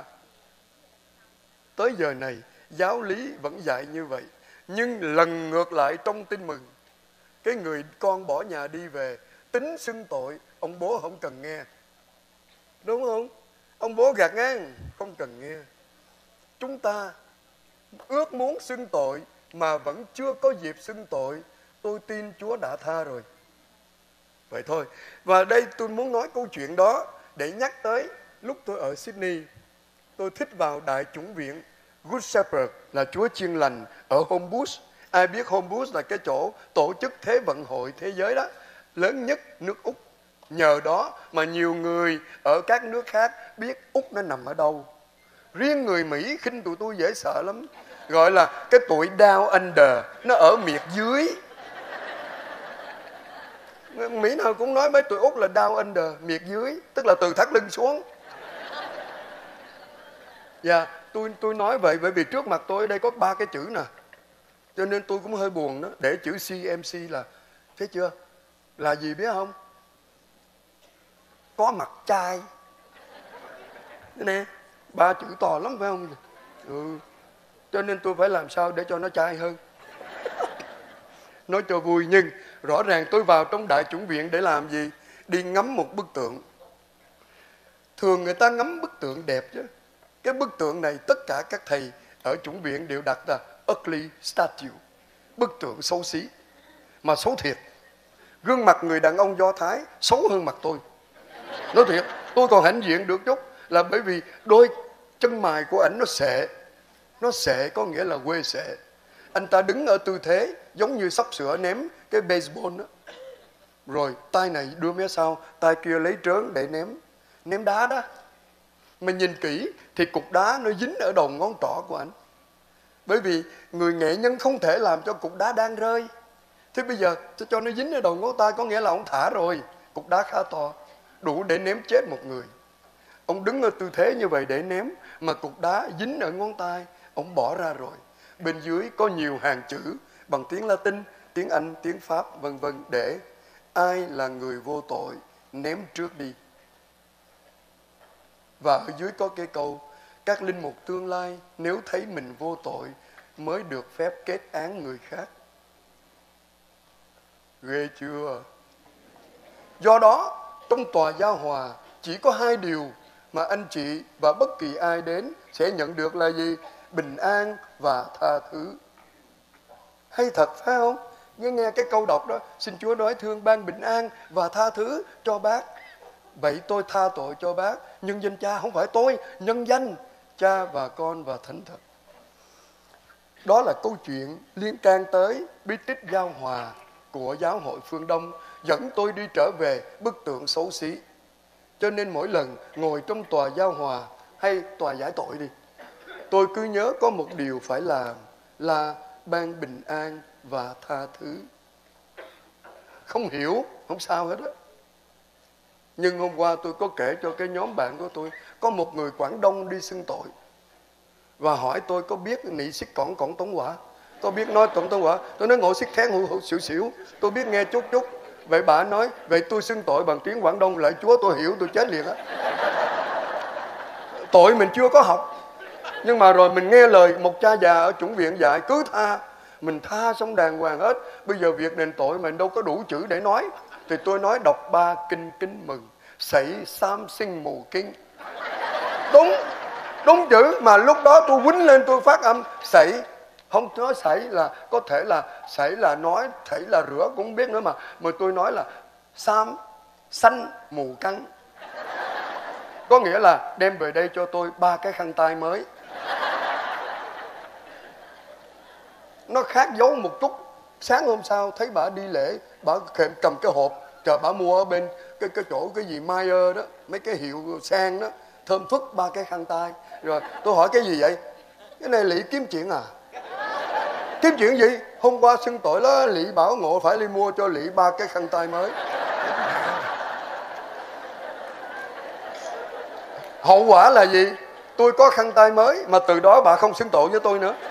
Tới giờ này giáo lý vẫn dạy như vậy. Nhưng lần ngược lại trong tin mừng, cái người con bỏ nhà đi về, tính xưng tội, ông bố không cần nghe. Đúng không? Ông bố gạt ngang, không cần nghe. Chúng ta ước muốn xưng tội mà vẫn chưa có dịp xưng tội, tôi tin Chúa đã tha rồi. Vậy thôi. Và đây tôi muốn nói câu chuyện đó để nhắc tới lúc tôi ở Sydney. Tôi thích vào Đại chủng viện Good Shepherd là Chúa Chiên Lành ở Homebush. Ai biết Homebush là cái chỗ tổ chức Thế vận hội thế giới đó, lớn nhất nước Úc. Nhờ đó mà nhiều người ở các nước khác biết Úc nó nằm ở đâu. Riêng người Mỹ khinh tụi tôi dễ sợ lắm. Gọi là cái tụi down under, nó ở miệt dưới. Mỹ nào cũng nói mấy tụi Úc là down under, miệt dưới, tức là từ thắt lưng xuống. Dạ, yeah, tôi tôi nói vậy bởi vì trước mặt tôi ở đây có ba cái chữ nè. Cho nên tôi cũng hơi buồn đó. Để chữ xê em xê là, thấy chưa? Là gì biết không? Có mặt trai. Thế nè, ba chữ to lắm phải không? Ừ. Cho nên tôi phải làm sao để cho nó trai hơn. Nói cho vui, nhưng rõ ràng tôi vào trong đại chủng viện để làm gì? Đi ngắm một bức tượng. Thường người ta ngắm bức tượng đẹp chứ. Cái bức tượng này tất cả các thầy ở chủng viện đều đặt là ugly statue, bức tượng xấu xí, mà xấu thiệt. Gương mặt người đàn ông Do Thái xấu hơn mặt tôi. Nói thiệt, tôi còn hãnh diện được chút là bởi vì đôi chân mày của ảnh nó xệ. Nó xệ có nghĩa là quê xệ. Anh ta đứng ở tư thế giống như sắp sửa ném cái baseball đó. Rồi tay này đưa mé sau, tay kia lấy trớn để ném. Ném đá đó. Mình nhìn kỹ thì cục đá nó dính ở đầu ngón trỏ của anh. Bởi vì người nghệ nhân không thể làm cho cục đá đang rơi. Thế bây giờ cho nó dính ở đầu ngón tay có nghĩa là ông thả rồi. Cục đá khá to, đủ để ném chết một người. Ông đứng ở tư thế như vậy để ném, mà cục đá dính ở ngón tay, ông bỏ ra rồi. Bên dưới có nhiều hàng chữ bằng tiếng Latin, tiếng Anh, tiếng Pháp, vân vân để ai là người vô tội ném trước đi. Và ở dưới có cái câu, các linh mục tương lai nếu thấy mình vô tội mới được phép kết án người khác. Ghê chưa? Do đó, trong tòa giao hòa chỉ có hai điều mà anh chị và bất kỳ ai đến sẽ nhận được là gì? Bình an và tha thứ. Hay thật phải không? Nghe nghe cái câu đọc đó, xin Chúa nói thương ban bình an và tha thứ cho bác. Vậy tôi tha tội cho bác, nhân danh Cha, không phải tôi, nhân danh Cha và Con và Thánh Thần. Đó là câu chuyện liên can tới bí tích giao hòa của giáo hội phương Đông, dẫn tôi đi trở về bức tượng xấu xí. Cho nên mỗi lần ngồi trong tòa giao hòa hay tòa giải tội đi, tôi cứ nhớ có một điều phải làm là ban bình an và tha thứ. Không hiểu, không sao hết á. Nhưng hôm qua tôi có kể cho cái nhóm bạn của tôi, có một người Quảng Đông đi xưng tội và hỏi tôi có biết nị xích cỏn cỏn tống quả, tôi biết nói tổng tống quả. Tôi nói ngồi xích thén hữu hữu xỉu xỉu, tôi biết nghe chút chút. Vậy bà nói, vậy tôi xưng tội bằng tiếng Quảng Đông, lại Chúa tôi hiểu, tôi chết liền á. Tội mình chưa có học, nhưng mà rồi mình nghe lời một cha già ở chủng viện dạy, cứ tha. Mình tha xong đàng hoàng hết. Bây giờ việc đền tội mình đâu có đủ chữ để nói, thì tôi nói đọc ba kinh kính mừng, sảy sam sinh mù kinh. Đúng, đúng chữ mà lúc đó tôi quýnh lên tôi phát âm sảy. Không nói sảy là có thể là sảy là nói, sảy là rửa cũng không biết nữa mà. Mà tôi nói là sam xanh mù căng. Có nghĩa là đem về đây cho tôi ba cái khăn tay mới. Nó khác dấu một chút. Sáng hôm sau thấy bà đi lễ, bà cầm cái hộp, chờ bà mua ở bên cái cái chỗ cái gì Mayer đó, mấy cái hiệu sang đó, thơm phức ba cái khăn tay. Rồi tôi hỏi cái gì vậy? Cái này Lị kiếm chuyện à? Kiếm chuyện gì? Hôm qua xưng tội đó, Lị bảo ngộ phải đi mua cho Lị ba cái khăn tay mới. Hậu quả là gì? Tôi có khăn tay mới mà từ đó bà không xưng tội với tôi nữa.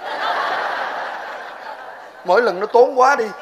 Mỗi lần nó tốn quá đi.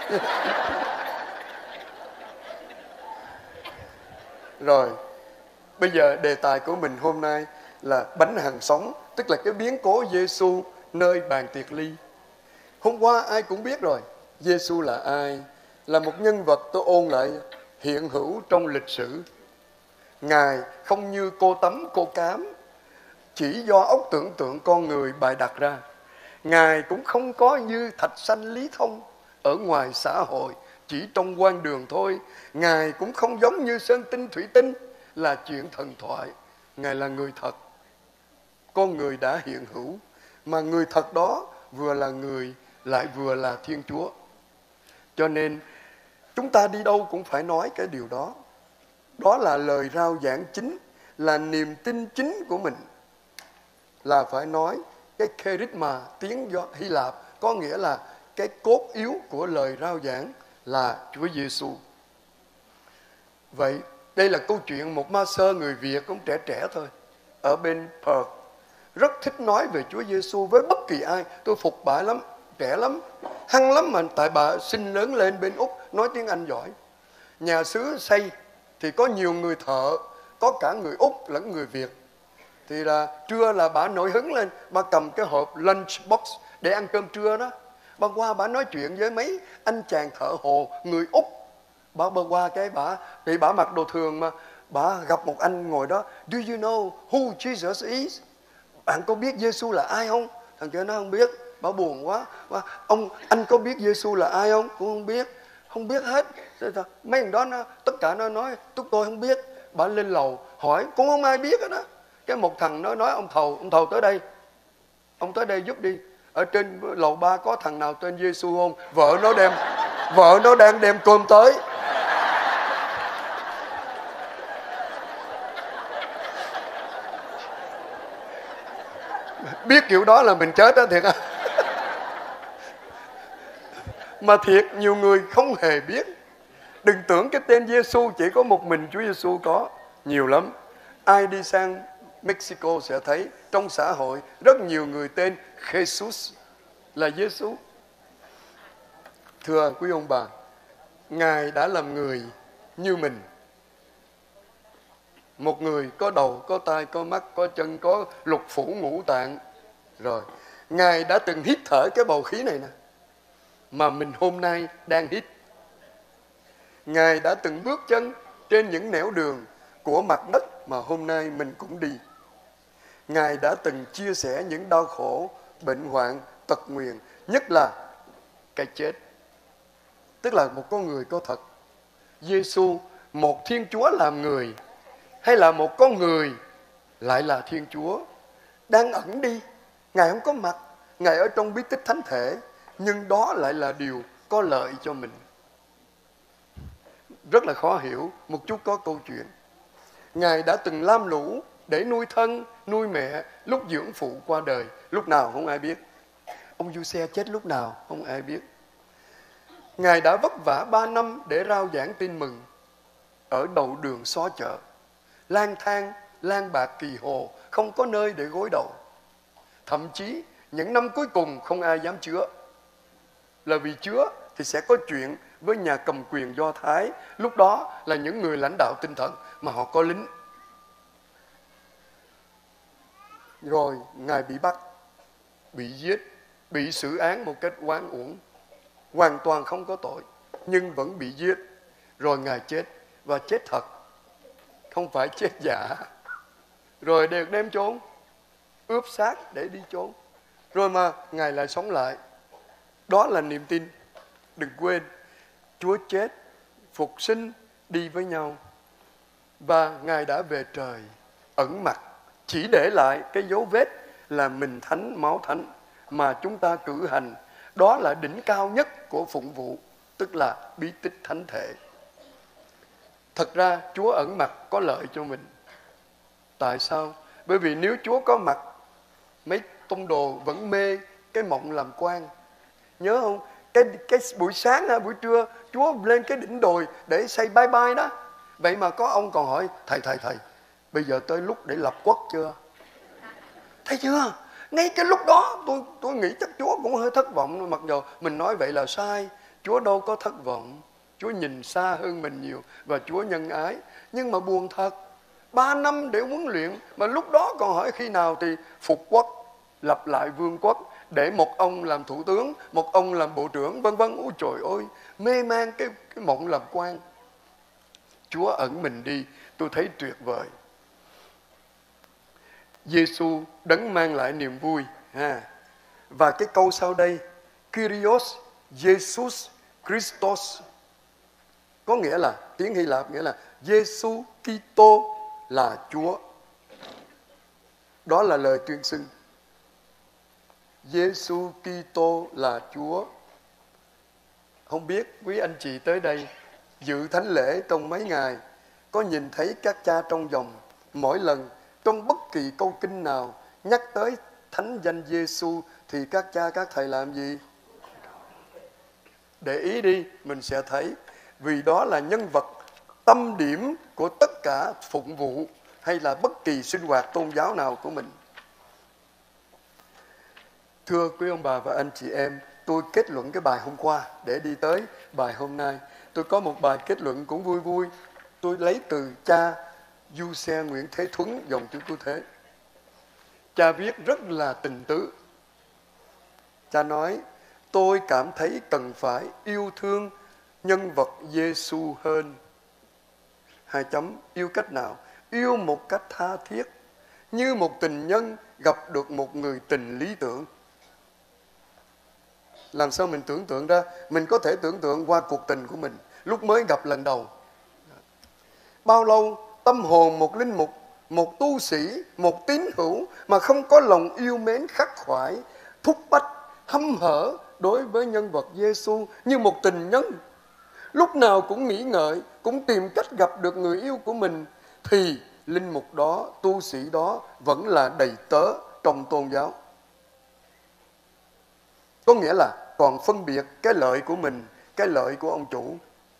Rồi, bây giờ đề tài của mình hôm nay là bánh hàng sống, tức là cái biến cố Giêsu nơi bàn tiệc ly. Hôm qua ai cũng biết rồi, Giêsu là ai? Là một nhân vật tôi ôn lại hiện hữu trong lịch sử. Ngài không như cô Tấm, cô Cám, chỉ do óc tưởng tượng con người bày đặt ra. Ngài cũng không có như Thạch Sanh Lý Thông ở ngoài xã hội, chỉ trong quan đường thôi. Ngài cũng không giống như Sơn Tinh Thủy Tinh là chuyện thần thoại. Ngài là người thật. Con người đã hiện hữu, mà người thật đó vừa là người lại vừa là Thiên Chúa. Cho nên chúng ta đi đâu cũng phải nói cái điều đó. Đó là lời rao giảng chính, là niềm tin chính của mình. Là phải nói cái charisma, tiếng do Hy Lạp, có nghĩa là cái cốt yếu của lời rao giảng là Chúa Giêsu. Vậy đây là câu chuyện một ma sơ người Việt cũng trẻ trẻ thôi, ở bên Perth, rất thích nói về Chúa Giêsu với bất kỳ ai. Tôi phục bà lắm. trẻ lắm, hăng lắm, mà tại bà sinh lớn lên bên Úc, nói tiếng Anh giỏi. Nhà xứ xây thì có nhiều người thợ, có cả người Úc lẫn người Việt. Thì là trưa là bà nổi hứng lên, bà cầm cái hộp lunch box để ăn cơm trưa đó. Bà qua bà nói chuyện với mấy anh chàng thợ hồ người Úc. Bà bà qua cái bà, vì bà mặc đồ thường mà, bà gặp một anh ngồi đó. Do you know who Jesus is? Bạn có biết Giêsu là ai không? Thằng kia nó không biết. Bà buồn quá. Bà, ông anh có biết Giêsu là ai không? Cũng không biết. Không biết hết. Mấy thằng đó nó, tất cả nó nói chúng tôi không biết. Bà lên lầu hỏi cũng không ai biết hết đó. Cái một thằng nó nói ông thầu, ông thầu tới đây, ông tới đây giúp đi. Ở trên lầu ba có thằng nào tên Giêsu không? Vợ nó đem, vợ nó đang đem cơm tới. Biết kiểu đó là mình chết đó thiệt à. Mà thiệt nhiều người không hề biết. Đừng tưởng cái tên Giêsu chỉ có một mình Chúa Giêsu có, nhiều lắm. Ai đi sang Mexico sẽ thấy trong xã hội rất nhiều người tên Jesus là Giêsu. Thưa quý ông bà, Ngài đã làm người như mình. Một người có đầu, có tai, có mắt, có chân, có lục phủ ngũ tạng. Rồi, Ngài đã từng hít thở cái bầu khí này nè, mà mình hôm nay đang hít. Ngài đã từng bước chân trên những nẻo đường của mặt đất mà hôm nay mình cũng đi. Ngài đã từng chia sẻ những đau khổ, bệnh hoạn, tật nguyền, nhất là cái chết. Tức là một con người có thật. Giêsu, một Thiên Chúa làm người, hay là một con người lại là Thiên Chúa, đang ẩn đi. Ngài không có mặt, Ngài ở trong bí tích thánh thể, nhưng đó lại là điều có lợi cho mình. Rất là khó hiểu, một chút có câu chuyện. Ngài đã từng lam lũ để nuôi thân, nuôi mẹ lúc dưỡng phụ qua đời. Lúc nào không ai biết. Ông Giuse chết lúc nào không ai biết. Ngài đã vất vả ba năm để rao giảng tin mừng ở đầu đường xó chợ, lang thang, lang bạc kỳ hồ, không có nơi để gối đầu. Thậm chí những năm cuối cùng không ai dám chữa. Là vì chữa thì sẽ có chuyện với nhà cầm quyền Do Thái. Lúc đó là những người lãnh đạo tinh thần mà họ có lính. Rồi Ngài bị bắt, bị giết, bị xử án một cách oan uổng, hoàn toàn không có tội, nhưng vẫn bị giết. Rồi Ngài chết, và chết thật, không phải chết giả. Rồi được đem chôn, ướp xác để đi chôn. Rồi mà Ngài lại sống lại. Đó là niềm tin. Đừng quên, Chúa chết, phục sinh, đi với nhau. Và Ngài đã về trời, ẩn mặt, chỉ để lại cái dấu vết là mình thánh, máu thánh mà chúng ta cử hành. Đó là đỉnh cao nhất của phụng vụ, tức là bí tích thánh thể. Thật ra Chúa ẩn mặt có lợi cho mình. Tại sao? Bởi vì nếu Chúa có mặt, mấy tông đồ vẫn mê cái mộng làm quan. Nhớ không? Cái, cái buổi sáng, buổi trưa, Chúa lên cái đỉnh đồi để say bye bye đó. Vậy mà có ông còn hỏi, thầy, thầy, thầy, bây giờ tới lúc để lập quốc chưa? Thấy chưa? Ngay cái lúc đó tôi tôi nghĩ chắc Chúa cũng hơi thất vọng. Mặc dù mình nói vậy là sai. Chúa đâu có thất vọng. Chúa nhìn xa hơn mình nhiều và Chúa nhân ái. Nhưng mà buồn thật, ba năm để huấn luyện, mà lúc đó còn hỏi khi nào thì phục quốc, lập lại vương quốc, để một ông làm thủ tướng, một ông làm bộ trưởng, vân vân. Ôi trời ơi, mê man cái, cái mộng làm quan. Chúa ẩn mình đi, tôi thấy tuyệt vời. Giêsu đấng mang lại niềm vui. Ha. Và cái câu sau đây, Kyrios Jesus Christos, có nghĩa là, tiếng Hy Lạp nghĩa là Giêsu Kitô là Chúa. Đó là lời tuyên xưng. Giêsu Kitô là Chúa. Không biết quý anh chị tới đây dự thánh lễ trong mấy ngày có nhìn thấy các cha trong dòng mỗi lần trong bất kỳ câu kinh nào nhắc tới thánh danh Giêsu thì các cha các thầy làm gì? Để ý đi, mình sẽ thấy, vì đó là nhân vật tâm điểm của tất cả phụng vụ hay là bất kỳ sinh hoạt tôn giáo nào của mình. Thưa quý ông bà và anh chị em, tôi kết luận cái bài hôm qua để đi tới bài hôm nay. Tôi có một bài kết luận cũng vui vui. Tôi lấy từ cha Du Xe Nguyễn Thế Thuấn, dòng chữ Cứu Thế. Cha viết rất là tình tứ. Cha nói, tôi cảm thấy cần phải yêu thương nhân vật Giêsu hơn. Hai chấm, yêu cách nào? Yêu một cách tha thiết, như một tình nhân gặp được một người tình lý tưởng. Làm sao mình tưởng tượng ra? Mình có thể tưởng tượng qua cuộc tình của mình lúc mới gặp lần đầu. Bao lâu tâm hồn một linh mục, một tu sĩ, một tín hữu mà không có lòng yêu mến khắc khoải, thúc bách, hăm hở đối với nhân vật Giêsu như một tình nhân, lúc nào cũng nghĩ ngợi, cũng tìm cách gặp được người yêu của mình, thì linh mục đó, tu sĩ đó vẫn là đầy tớ trong tôn giáo. Có nghĩa là còn phân biệt cái lợi của mình, cái lợi của ông chủ.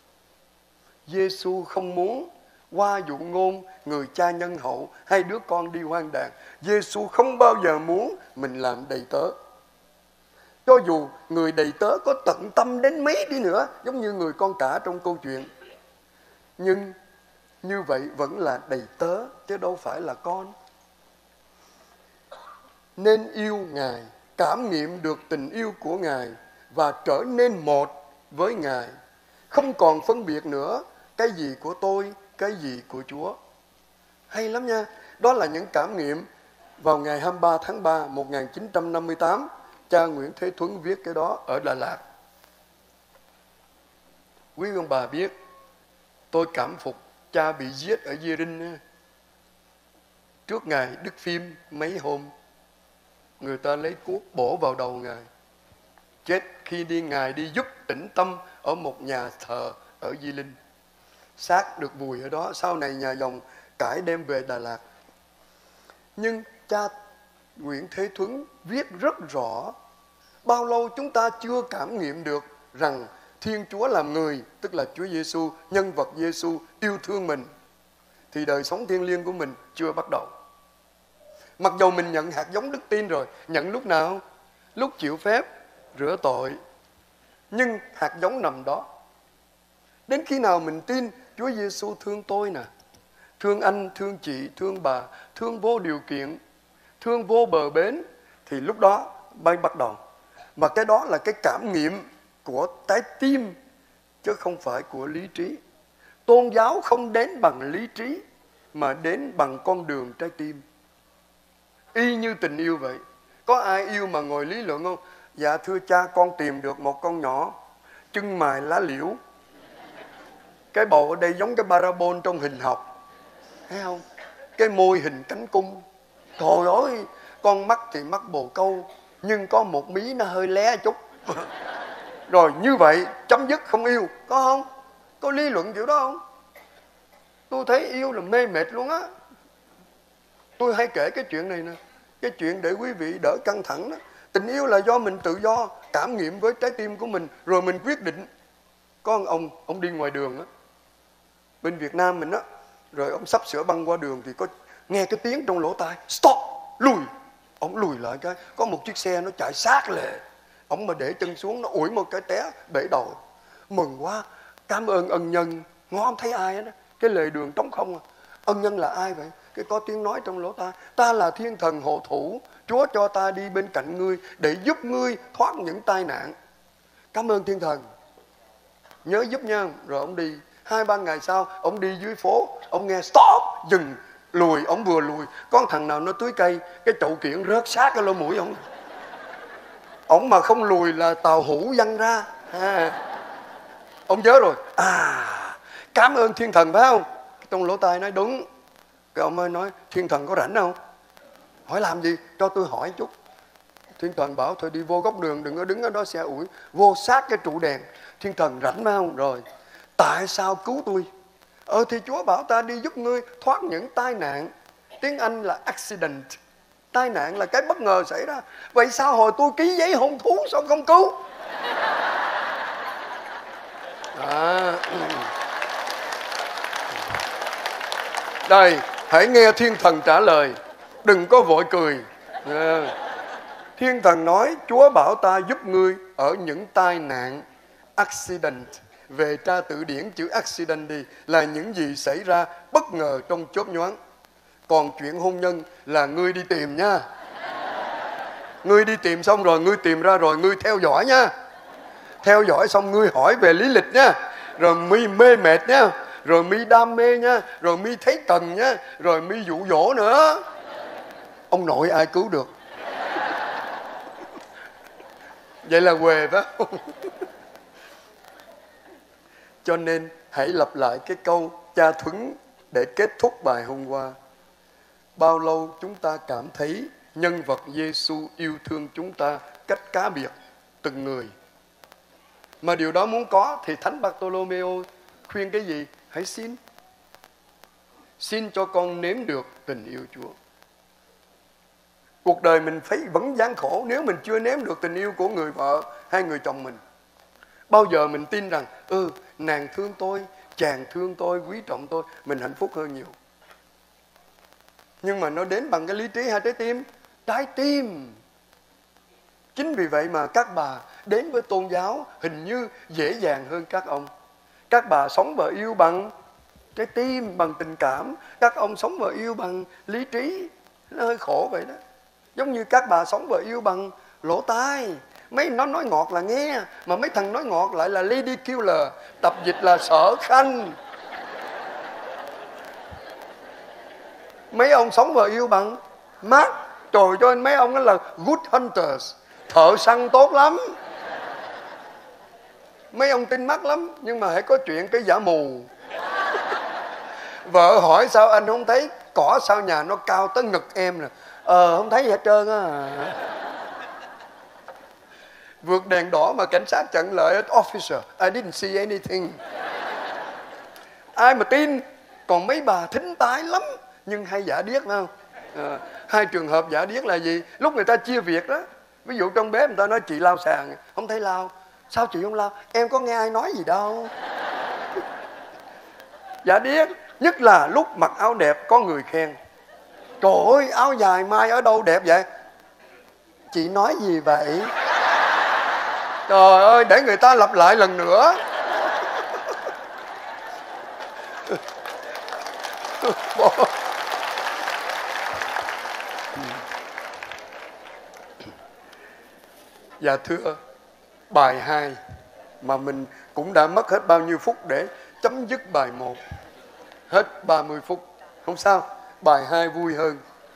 Giêsu không muốn qua dụ ngôn người cha nhân hậu hay đứa con đi hoang đàn. Giêsu không bao giờ muốn mình làm đầy tớ. Cho dù người đầy tớ có tận tâm đến mấy đi nữa, giống như người con cả trong câu chuyện, nhưng như vậy vẫn là đầy tớ, chứ đâu phải là con. Nên yêu Ngài, cảm nghiệm được tình yêu của Ngài và trở nên một với Ngài. Không còn phân biệt nữa cái gì của tôi, cái gì của Chúa. Hay lắm nha. Đó là những cảm nghiệm vào ngày hai mươi ba tháng ba một nghìn chín trăm năm mươi tám. Cha Nguyễn Thế Thuấn viết cái đó ở Đà Lạt. Quý ông bà biết, tôi cảm phục cha bị giết ở Di Rinh trước Ngài Đức Phim mấy hôm. Người ta lấy cuốc bổ vào đầu Ngài, chết khi đi Ngài đi giúp tĩnh tâm ở một nhà thờ ở Di Linh. Xác được vùi ở đó, sau này nhà dòng cải đem về Đà Lạt. Nhưng cha Nguyễn Thế Thuấn viết rất rõ, bao lâu chúng ta chưa cảm nghiệm được rằng Thiên Chúa làm người, tức là Chúa Giêsu, nhân vật Giêsu yêu thương mình, thì đời sống thiêng liêng của mình chưa bắt đầu. Mặc dầu mình nhận hạt giống đức tin rồi, nhận lúc nào? Lúc chịu phép rửa tội. Nhưng hạt giống nằm đó. Đến khi nào mình tin Chúa Giêsu thương tôi nè, thương anh, thương chị, thương bà, thương vô điều kiện, thương vô bờ bến, thì lúc đó mới bắt đầu. Mà cái đó là cái cảm nghiệm của trái tim, chứ không phải của lý trí. Tôn giáo không đến bằng lý trí, mà đến bằng con đường trái tim. Y như tình yêu vậy. Có ai yêu mà ngồi lý luận không? Dạ thưa cha, con tìm được một con nhỏ chân mài lá liễu, cái bầu ở đây giống cái parabol trong hình học, thấy không? Cái môi hình cánh cung. Trời ơi, con mắt thì mắt bồ câu, nhưng có một mí nó hơi lé chút. Rồi như vậy chấm dứt không yêu, có không? Có lý luận kiểu đó không? Tôi thấy yêu là mê mệt luôn á. Tôi hay kể cái chuyện này nè, cái chuyện để quý vị đỡ căng thẳng đó. Tình yêu là do mình tự do cảm nghiệm với trái tim của mình, rồi mình quyết định. Có một ông, ông đi ngoài đường á, bên Việt Nam mình á, rồi ông sắp sửa băng qua đường thì có nghe cái tiếng trong lỗ tai, stop, lùi. Ông lùi lại cái, có một chiếc xe nó chạy sát lề. Ông mà để chân xuống, nó ủi một cái té, bể đầu. Mừng quá, cảm ơn ân nhân. Ngó không thấy ai hết á, cái lề đường trống không à. Ân nhân là ai vậy? Cái có tiếng nói trong lỗ tai, ta là thiên thần hộ thủ, Chúa cho ta đi bên cạnh ngươi để giúp ngươi thoát những tai nạn. Cảm ơn thiên thần, nhớ giúp nha. Rồi ông đi. Hai ba ngày sau, ông đi dưới phố, ông nghe stop, dừng, lùi. Ông vừa lùi, con thằng nào nó tưới cây, cái chậu kiện rớt sát cái lỗ mũi ông. Ông mà không lùi là tàu hũ văng ra. À, ông nhớ rồi. À, cảm ơn thiên thần phải không? Trong lỗ tai nói đúng. Cái ông ơi nói, thiên thần có rảnh không? Hỏi làm gì? Cho tôi hỏi chút. Thiên thần bảo thôi đi vô góc đường, đừng có đứng ở đó xe ủi, vô sát cái trụ đèn. Thiên thần rảnh phải không? Rồi, tại sao cứu tôi? Ờ thì Chúa bảo ta đi giúp ngươi thoát những tai nạn. Tiếng Anh là accident. Tai nạn là cái bất ngờ xảy ra. Vậy sao hồi tôi ký giấy hôn thú sao không cứu? À. Đây, hãy nghe thiên thần trả lời, đừng có vội cười. À. Thiên thần nói, Chúa bảo ta giúp ngươi ở những tai nạn, accident. Về tra từ điển chữ accident đi, là những gì xảy ra bất ngờ trong chớp nhoáng. Còn chuyện hôn nhân là ngươi đi tìm nha. Ngươi đi tìm xong rồi, ngươi tìm ra rồi, ngươi theo dõi nha. Theo dõi xong ngươi hỏi về lý lịch nha. Rồi mi mê mệt nha. Rồi mi đam mê nha. Rồi mi thấy cần nha. Rồi mi dụ dỗ nữa. Ông nội ai cứu được? Vậy là què phải không? Cho nên hãy lặp lại cái câu cha Thuấn để kết thúc bài hôm qua. Bao lâu chúng ta cảm thấy nhân vật Giêsu yêu thương chúng ta cách cá biệt từng người. Mà điều đó muốn có thì Thánh Bartolomeo khuyên cái gì? Hãy xin. Xin cho con nếm được tình yêu Chúa. Cuộc đời mình phải vẫn gian khổ nếu mình chưa nếm được tình yêu của người vợ hay người chồng mình. Bao giờ mình tin rằng ừ, nàng thương tôi, chàng thương tôi, quý trọng tôi, mình hạnh phúc hơn nhiều. Nhưng mà nó đến bằng cái lý trí hay trái tim? Trái tim. Chính vì vậy mà các bà đến với tôn giáo hình như dễ dàng hơn các ông. Các bà sống và yêu bằng trái tim, bằng tình cảm. Các ông sống và yêu bằng lý trí. Nó hơi khổ vậy đó. Giống như các bà sống và yêu bằng lỗ tai. Mấy nó nói ngọt là nghe, mà mấy thằng nói ngọt lại là lady killer, tập dịch là sở khanh. Mấy ông sống và yêu bằng mắt. Trời cho anh mấy ông đó là good hunters, thợ săn tốt lắm. Mấy ông tin mắt lắm, nhưng mà hãy có chuyện cái giả mù. Vợ hỏi sao anh không thấy cỏ sau nhà nó cao tới ngực em nè. Ờ không thấy gì hết trơn á. Vượt đèn đỏ mà cảnh sát chặn lại, officer, I didn't see anything. Ai mà tin. Còn mấy bà thính tai lắm nhưng hay giả điếc phải không? À, hai trường hợp giả điếc là gì? Lúc người ta chia việc đó, ví dụ trong bếp người ta nói chị lau sàn, không thấy lau. Sao chị không lau? Em có nghe ai nói gì đâu. Giả điếc. Nhất là lúc mặc áo đẹp có người khen. Trời ơi, áo dài mai ở đâu đẹp vậy? Chị nói gì vậy? Trời ơi, để người ta lặp lại lần nữa. Dạ thưa, bài hai mà mình cũng đã mất hết bao nhiêu phút để chấm dứt bài một. Hết ba mươi phút. Không sao, bài hai vui hơn.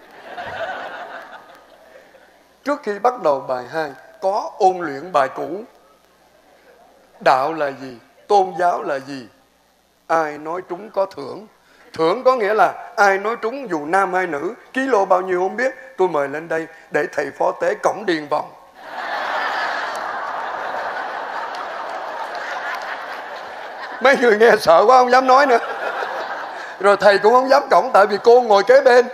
Trước khi bắt đầu bài hai, có ôn luyện bài cũ. Đạo là gì? Tôn giáo là gì? Ai nói trúng có thưởng. Thưởng có nghĩa là ai nói trúng dù nam hay nữ, kilo bao nhiêu không biết, tôi mời lên đây để thầy phó tế cổng điền vòng. Mấy người nghe sợ quá không dám nói nữa. Rồi thầy cũng không dám cổng tại vì cô ngồi kế bên.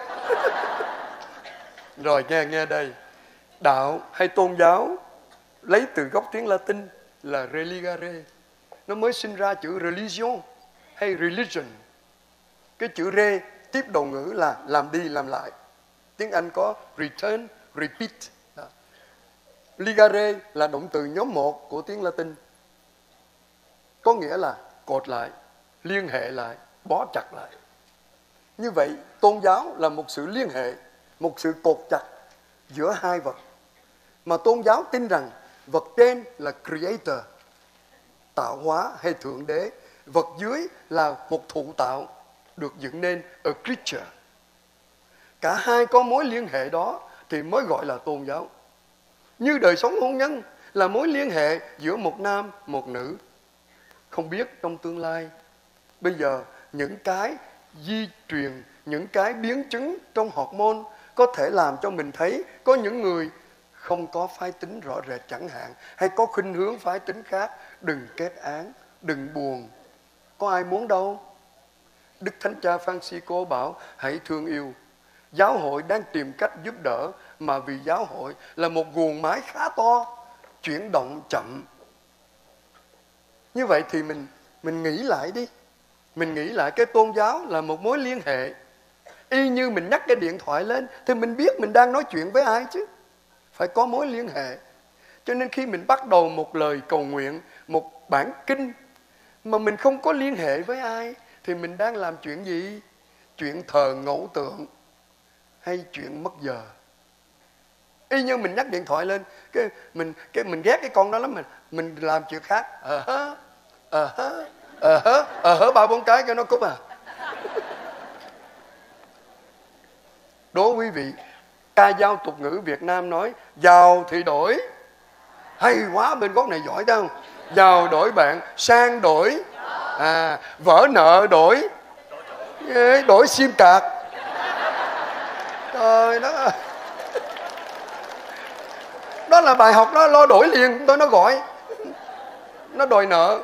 Rồi nghe nghe đây. Đạo hay tôn giáo lấy từ gốc tiếng Latin là religare. Nó mới sinh ra chữ religion hay religion. Cái chữ re tiếp đầu ngữ là làm đi làm lại. Tiếng Anh có return, repeat. Đó. Ligare là động từ nhóm một của tiếng Latin. Có nghĩa là cột lại, liên hệ lại, bó chặt lại. Như vậy, tôn giáo là một sự liên hệ, một sự cột chặt giữa hai vật. Mà tôn giáo tin rằng vật trên là creator, tạo hóa hay thượng đế. Vật dưới là một thụ tạo, được dựng nên, a creature. Cả hai có mối liên hệ đó thì mới gọi là tôn giáo. Như đời sống hôn nhân là mối liên hệ giữa một nam, một nữ. Không biết trong tương lai, bây giờ những cái di truyền, những cái biến chứng trong hormone có thể làm cho mình thấy có những người không có phái tính rõ rệt chẳng hạn, hay có khuynh hướng phái tính khác. Đừng kết án, đừng buồn. Có ai muốn đâu. Đức Thánh Cha Francisco bảo hãy thương yêu. Giáo hội đang tìm cách giúp đỡ, mà vì giáo hội là một guồng máy khá to, chuyển động chậm. Như vậy thì mình mình nghĩ lại đi. Mình nghĩ lại cái tôn giáo là một mối liên hệ. Y như mình nhắc cái điện thoại lên thì mình biết mình đang nói chuyện với ai chứ. Phải có mối liên hệ. Cho nên khi mình bắt đầu một lời cầu nguyện, một bản kinh mà mình không có liên hệ với ai, thì mình đang làm chuyện gì? Chuyện thờ ngẫu tượng hay chuyện mất giờ. Y như mình nhắc điện thoại lên, cái mình cái mình ghét cái con đó lắm, mình mình làm chuyện khác. Ờ hớ, ờ hớ, ờ hớ, ờ hớ ba bốn cái cái nó cúp à. Đố quý vị, ca dao tục ngữ Việt Nam nói giàu thì đổi, hay quá, bên góc này giỏi đâu. Giàu đổi bạn, sang đổi, à, vỡ nợ đổi, đổi sim card. Trời đất ơi. Đó là bài học đó, lo đổi liền, tôi nó gọi. Nó đòi nợ.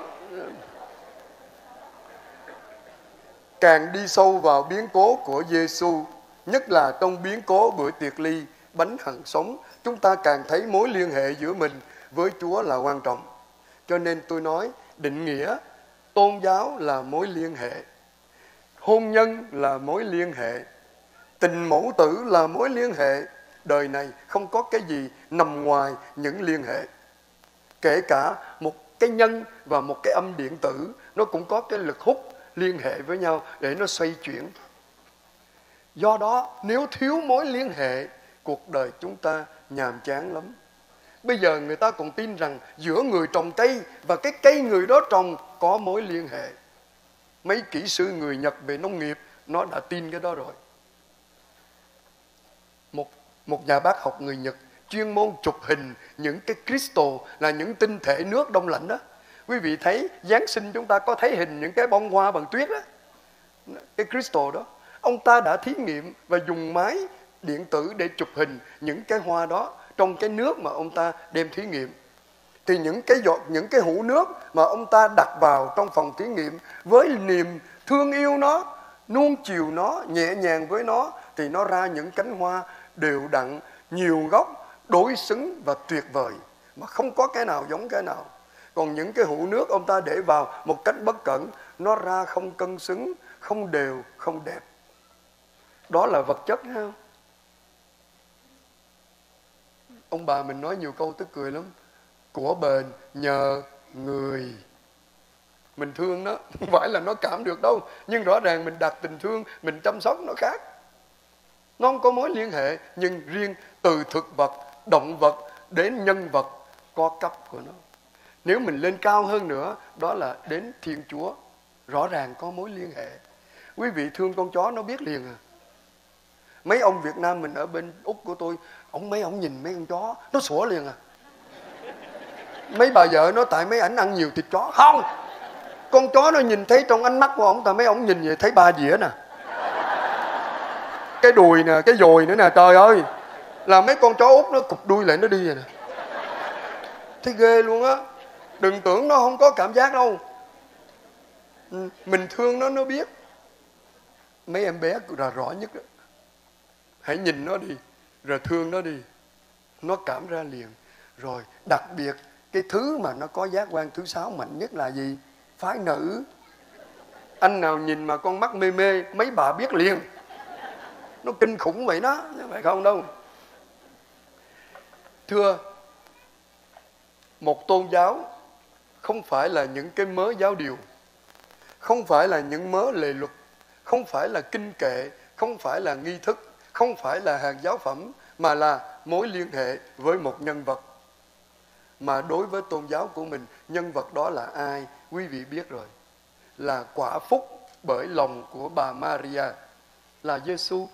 Càng đi sâu vào biến cố của Giêsu, nhất là trong biến cố bữa tiệc ly bánh hằng sống, chúng ta càng thấy mối liên hệ giữa mình với Chúa là quan trọng. Cho nên tôi nói định nghĩa tôn giáo là mối liên hệ, hôn nhân là mối liên hệ, tình mẫu tử là mối liên hệ. Đời này không có cái gì nằm ngoài những liên hệ. Kể cả một cái nhân và một cái âm điện tử, nó cũng có cái lực hút liên hệ với nhau để nó xoay chuyển. Do đó, nếu thiếu mối liên hệ, cuộc đời chúng ta nhàm chán lắm. Bây giờ người ta còn tin rằng giữa người trồng cây và cái cây người đó trồng có mối liên hệ. Mấy kỹ sư người Nhật về nông nghiệp nó đã tin cái đó rồi. Một, một nhà bác học người Nhật chuyên môn chụp hình những cái crystal, là những tinh thể nước đông lạnh đó. Quý vị thấy Giáng sinh chúng ta có thấy hình những cái bông hoa bằng tuyết đó, cái crystal đó. Ông ta đã thí nghiệm và dùng máy điện tử để chụp hình những cái hoa đó trong cái nước mà ông ta đem thí nghiệm. Thì những cái giọt, những cái hũ nước mà ông ta đặt vào trong phòng thí nghiệm với niềm thương yêu nó, nuông chiều nó, nhẹ nhàng với nó, thì nó ra những cánh hoa đều đặn, nhiều góc, đối xứng và tuyệt vời, mà không có cái nào giống cái nào. Còn những cái hũ nước ông ta để vào một cách bất cẩn, nó ra không cân xứng, không đều, không đẹp. Đó là vật chất ha. Ông bà mình nói nhiều câu tức cười lắm. Của bền nhờ người. Mình thương nó, không phải là nó cảm được đâu, nhưng rõ ràng mình đặt tình thương, mình chăm sóc nó khác. Nó không có mối liên hệ, nhưng riêng từ thực vật, động vật đến nhân vật có cấp của nó. Nếu mình lên cao hơn nữa, đó là đến Thiên Chúa, rõ ràng có mối liên hệ. Quý vị thương con chó nó biết liền à. Mấy ông Việt Nam mình ở bên Úc của tôi, ông mấy ông nhìn mấy con chó nó sủa liền à. Mấy bà vợ nó tại mấy ảnh ăn nhiều thịt chó. Không, con chó nó nhìn thấy trong ánh mắt của ông, tại mấy ông nhìn vậy thấy ba dĩa nè, cái đùi nè, cái dồi nữa nè. Trời ơi, là mấy con chó Úc nó cụp đuôi lại nó đi rồi nè. Thấy ghê luôn á. Đừng tưởng nó không có cảm giác đâu. Mình thương nó nó biết. Mấy em bé là rõ nhất đó. Hãy nhìn nó đi, rồi thương nó đi, nó cảm ra liền. Rồi đặc biệt cái thứ mà nó có giác quan thứ sáu mạnh nhất là gì? Phái nữ. Anh nào nhìn mà con mắt mê mê, mấy bà biết liền. Nó kinh khủng vậy đó, chứ phải không đâu. Thưa, một tôn giáo không phải là những cái mớ giáo điều, không phải là những mớ lề luật, không phải là kinh kệ, không phải là nghi thức, không phải là hàng giáo phẩm, mà là mối liên hệ với một nhân vật. Mà đối với tôn giáo của mình, nhân vật đó là ai? Quý vị biết rồi. Là quả phúc bởi lòng của bà Maria, là Giêsu.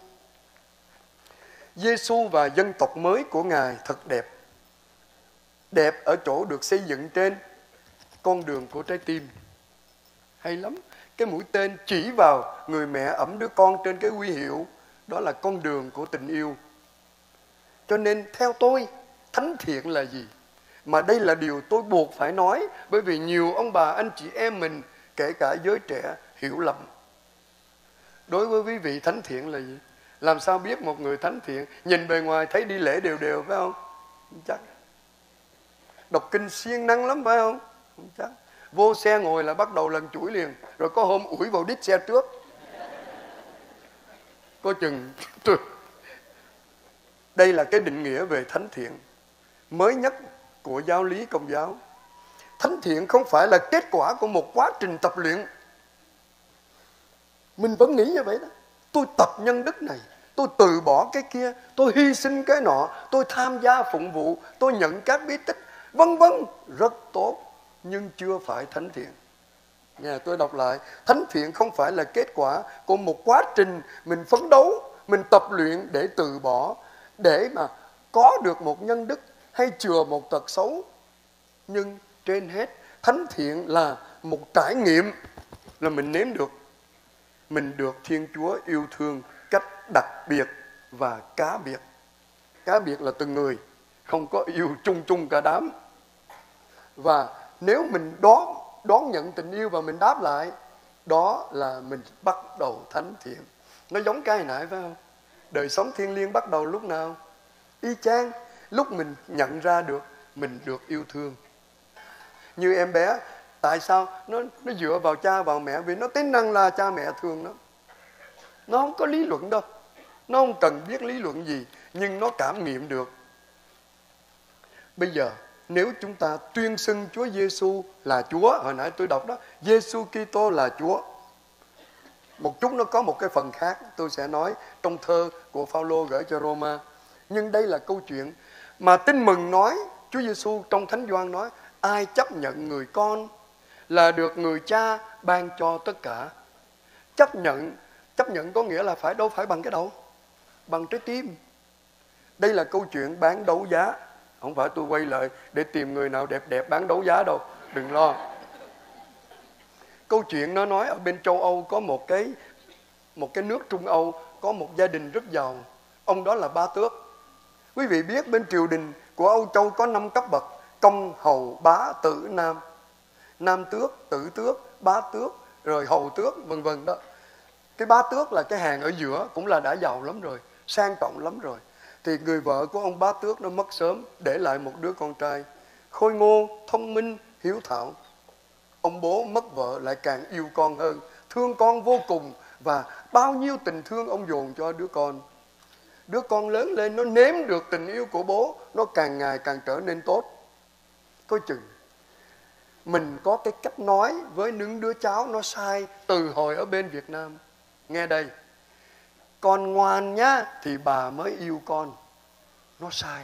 Giêsu và dân tộc mới của Ngài thật đẹp. Đẹp ở chỗ được xây dựng trên con đường của trái tim. Hay lắm. Cái mũi tên chỉ vào người mẹ ẵm đứa con trên cái huy hiệu, đó là con đường của tình yêu. Cho nên theo tôi, thánh thiện là gì? Mà đây là điều tôi buộc phải nói, bởi vì nhiều ông bà, anh chị em mình, kể cả giới trẻ, hiểu lầm. Đối với quý vị, thánh thiện là gì? Làm sao biết một người thánh thiện? Nhìn bề ngoài thấy đi lễ đều đều, phải không? Không chắc. Đọc kinh siêng năng lắm, phải không? Không chắc. Vô xe ngồi là bắt đầu lần chuỗi liền, rồi có hôm ủi vào đít xe trước. Có chừng. Đây là cái định nghĩa về thánh thiện mới nhất của giáo lý Công giáo. Thánh thiện không phải là kết quả của một quá trình tập luyện. Mình vẫn nghĩ như vậy đó. Tôi tập nhân đức này, tôi từ bỏ cái kia, tôi hy sinh cái nọ, tôi tham gia phụng vụ, tôi nhận các bí tích, vân vân, rất tốt, nhưng chưa phải thánh thiện. Nghe tôi đọc lại, thánh thiện không phải là kết quả của một quá trình mình phấn đấu, mình tập luyện để từ bỏ, để mà có được một nhân đức hay chừa một tật xấu. Nhưng trên hết, thánh thiện là một trải nghiệm, là mình nếm được. Mình được Thiên Chúa yêu thương cách đặc biệt và cá biệt. Cá biệt là từng người, không có yêu chung chung cả đám. Và nếu mình đón, đón nhận tình yêu và mình đáp lại, đó là mình bắt đầu thánh thiện. Nó giống cái hồi nãy phải không? Đời sống thiêng liêng bắt đầu lúc nào? Y chang, lúc mình nhận ra được mình được yêu thương. Như em bé, tại sao? Nó, nó dựa vào cha, vào mẹ, vì nó tính năng là cha mẹ thương nó. Nó không có lý luận đâu. Nó không cần biết lý luận gì, nhưng nó cảm nghiệm được. Bây giờ, nếu chúng ta tuyên xưng Chúa Giêsu là Chúa, hồi nãy tôi đọc đó, Giêsu Kitô là Chúa. Một chút nó có một cái phần khác, tôi sẽ nói trong thơ của Phaolô gửi cho Roma. Nhưng đây là câu chuyện mà Tin Mừng nói, Chúa Giêsu trong Thánh Gioan nói, ai chấp nhận người con là được người cha ban cho tất cả. Chấp nhận, chấp nhận có nghĩa là phải đâu phải bằng cái đầu, bằng trái tim. Đây là câu chuyện bán đấu giá. Không phải tôi quay lại để tìm người nào đẹp đẹp bán đấu giá đâu, đừng lo. Câu chuyện nó nói ở bên châu Âu có một cái một cái nước Trung Âu có một gia đình rất giàu. Ông đó là Bá Tước. Quý vị biết bên triều đình của Âu Châu có năm cấp bậc: công, hầu, bá, tử, nam. Nam tước, tử tước, bá tước, rồi hầu tước, vân vân đó. Cái Bá Tước là cái hàng ở giữa, cũng là đã giàu lắm rồi, sang trọng lắm rồi. Thì người vợ của ông Bá Tước nó mất sớm, để lại một đứa con trai khôi ngô, thông minh, hiếu thảo. Ông bố mất vợ lại càng yêu con hơn, thương con vô cùng, và bao nhiêu tình thương ông dồn cho đứa con. Đứa con lớn lên nó nếm được tình yêu của bố, nó càng ngày càng trở nên tốt. Coi chừng mình có cái cách nói với những đứa cháu nó sai từ hồi ở bên Việt Nam. Nghe đây, con ngoan nhá thì bà mới yêu con. Nó sai.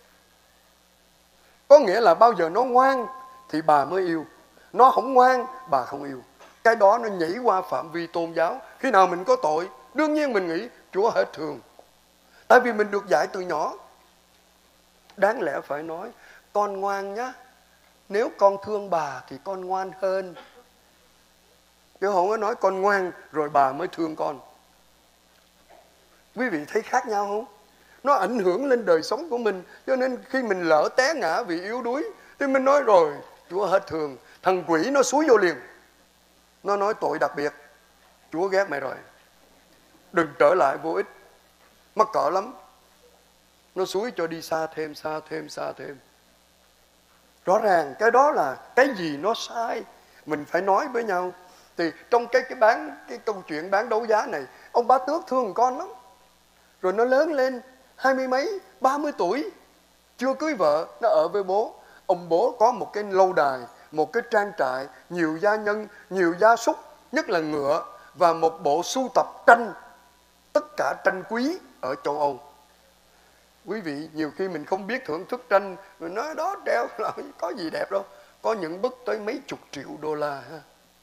Có nghĩa là bao giờ nó ngoan thì bà mới yêu, nó không ngoan bà không yêu. Cái đó nó nhảy qua phạm vi tôn giáo. Khi nào mình có tội, đương nhiên mình nghĩ Chúa hết thường. Tại vì mình được dạy từ nhỏ. Đáng lẽ phải nói con ngoan nhá, nếu con thương bà thì con ngoan hơn. Chứ không có nói con ngoan rồi bà mới thương con. Quý vị thấy khác nhau không? Nó ảnh hưởng lên đời sống của mình. Cho nên khi mình lỡ té ngã vì yếu đuối thì mình nói rồi Chúa hết thường. Thằng quỷ nó xúi vô liền. Nó nói tội đặc biệt, Chúa ghét mày rồi, đừng trở lại vô ích, mắc cỡ lắm. Nó xúi cho đi xa thêm, xa thêm, xa thêm. Rõ ràng cái đó là cái gì nó sai, mình phải nói với nhau. Thì trong cái cái bán cái câu chuyện bán đấu giá này, ông Bá Tước thương con lắm. Rồi nó lớn lên hai mươi mấy, ba mươi tuổi, chưa cưới vợ, nó ở với bố. Ông bố có một cái lâu đài, một cái trang trại, nhiều gia nhân, nhiều gia súc, nhất là ngựa, và một bộ sưu tập tranh, tất cả tranh quý ở châu Âu. Quý vị, nhiều khi mình không biết thưởng thức tranh, mình nói đó treo là có gì đẹp đâu. Có những bức tới mấy chục triệu đô la. Ha.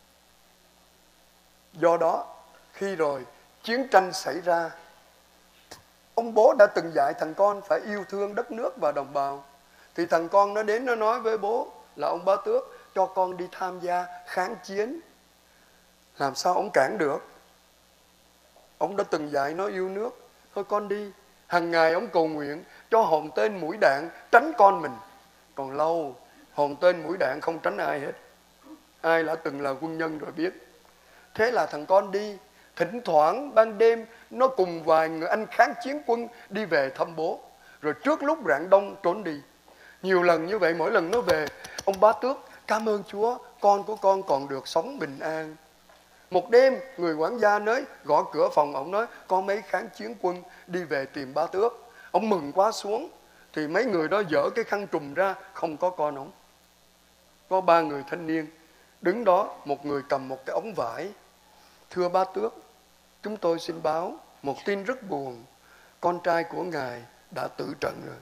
Do đó, khi rồi chiến tranh xảy ra, ông bố đã từng dạy thằng con phải yêu thương đất nước và đồng bào. Thì thằng con nó đến nó nói với bố là ông Bá Tước cho con đi tham gia kháng chiến. Làm sao ông cản được? Ông đã từng dạy nó yêu nước. Thôi con đi. Hằng ngày ông cầu nguyện cho hòn tên mũi đạn tránh con mình. Còn lâu, hòn tên mũi đạn không tránh ai hết. Ai đã từng là quân nhân rồi biết. Thế là thằng con đi. Thỉnh thoảng ban đêm nó cùng vài người anh kháng chiến quân đi về thăm bố. Rồi trước lúc rạng đông trốn đi. Nhiều lần như vậy, mỗi lần nó về, ông Bá Tước cảm ơn Chúa, con của con còn được sống bình an. Một đêm, người quản gia nói, gõ cửa phòng, ông nói, có mấy kháng chiến quân đi về tìm Bá Tước. Ông mừng quá xuống, Thì mấy người đó dỡ cái khăn trùm ra, không có con ổng. Có ba người thanh niên đứng đó, một người cầm một cái ống vải. Thưa bá tước, chúng tôi xin báo một tin rất buồn. Con trai của ngài đã tử trận rồi.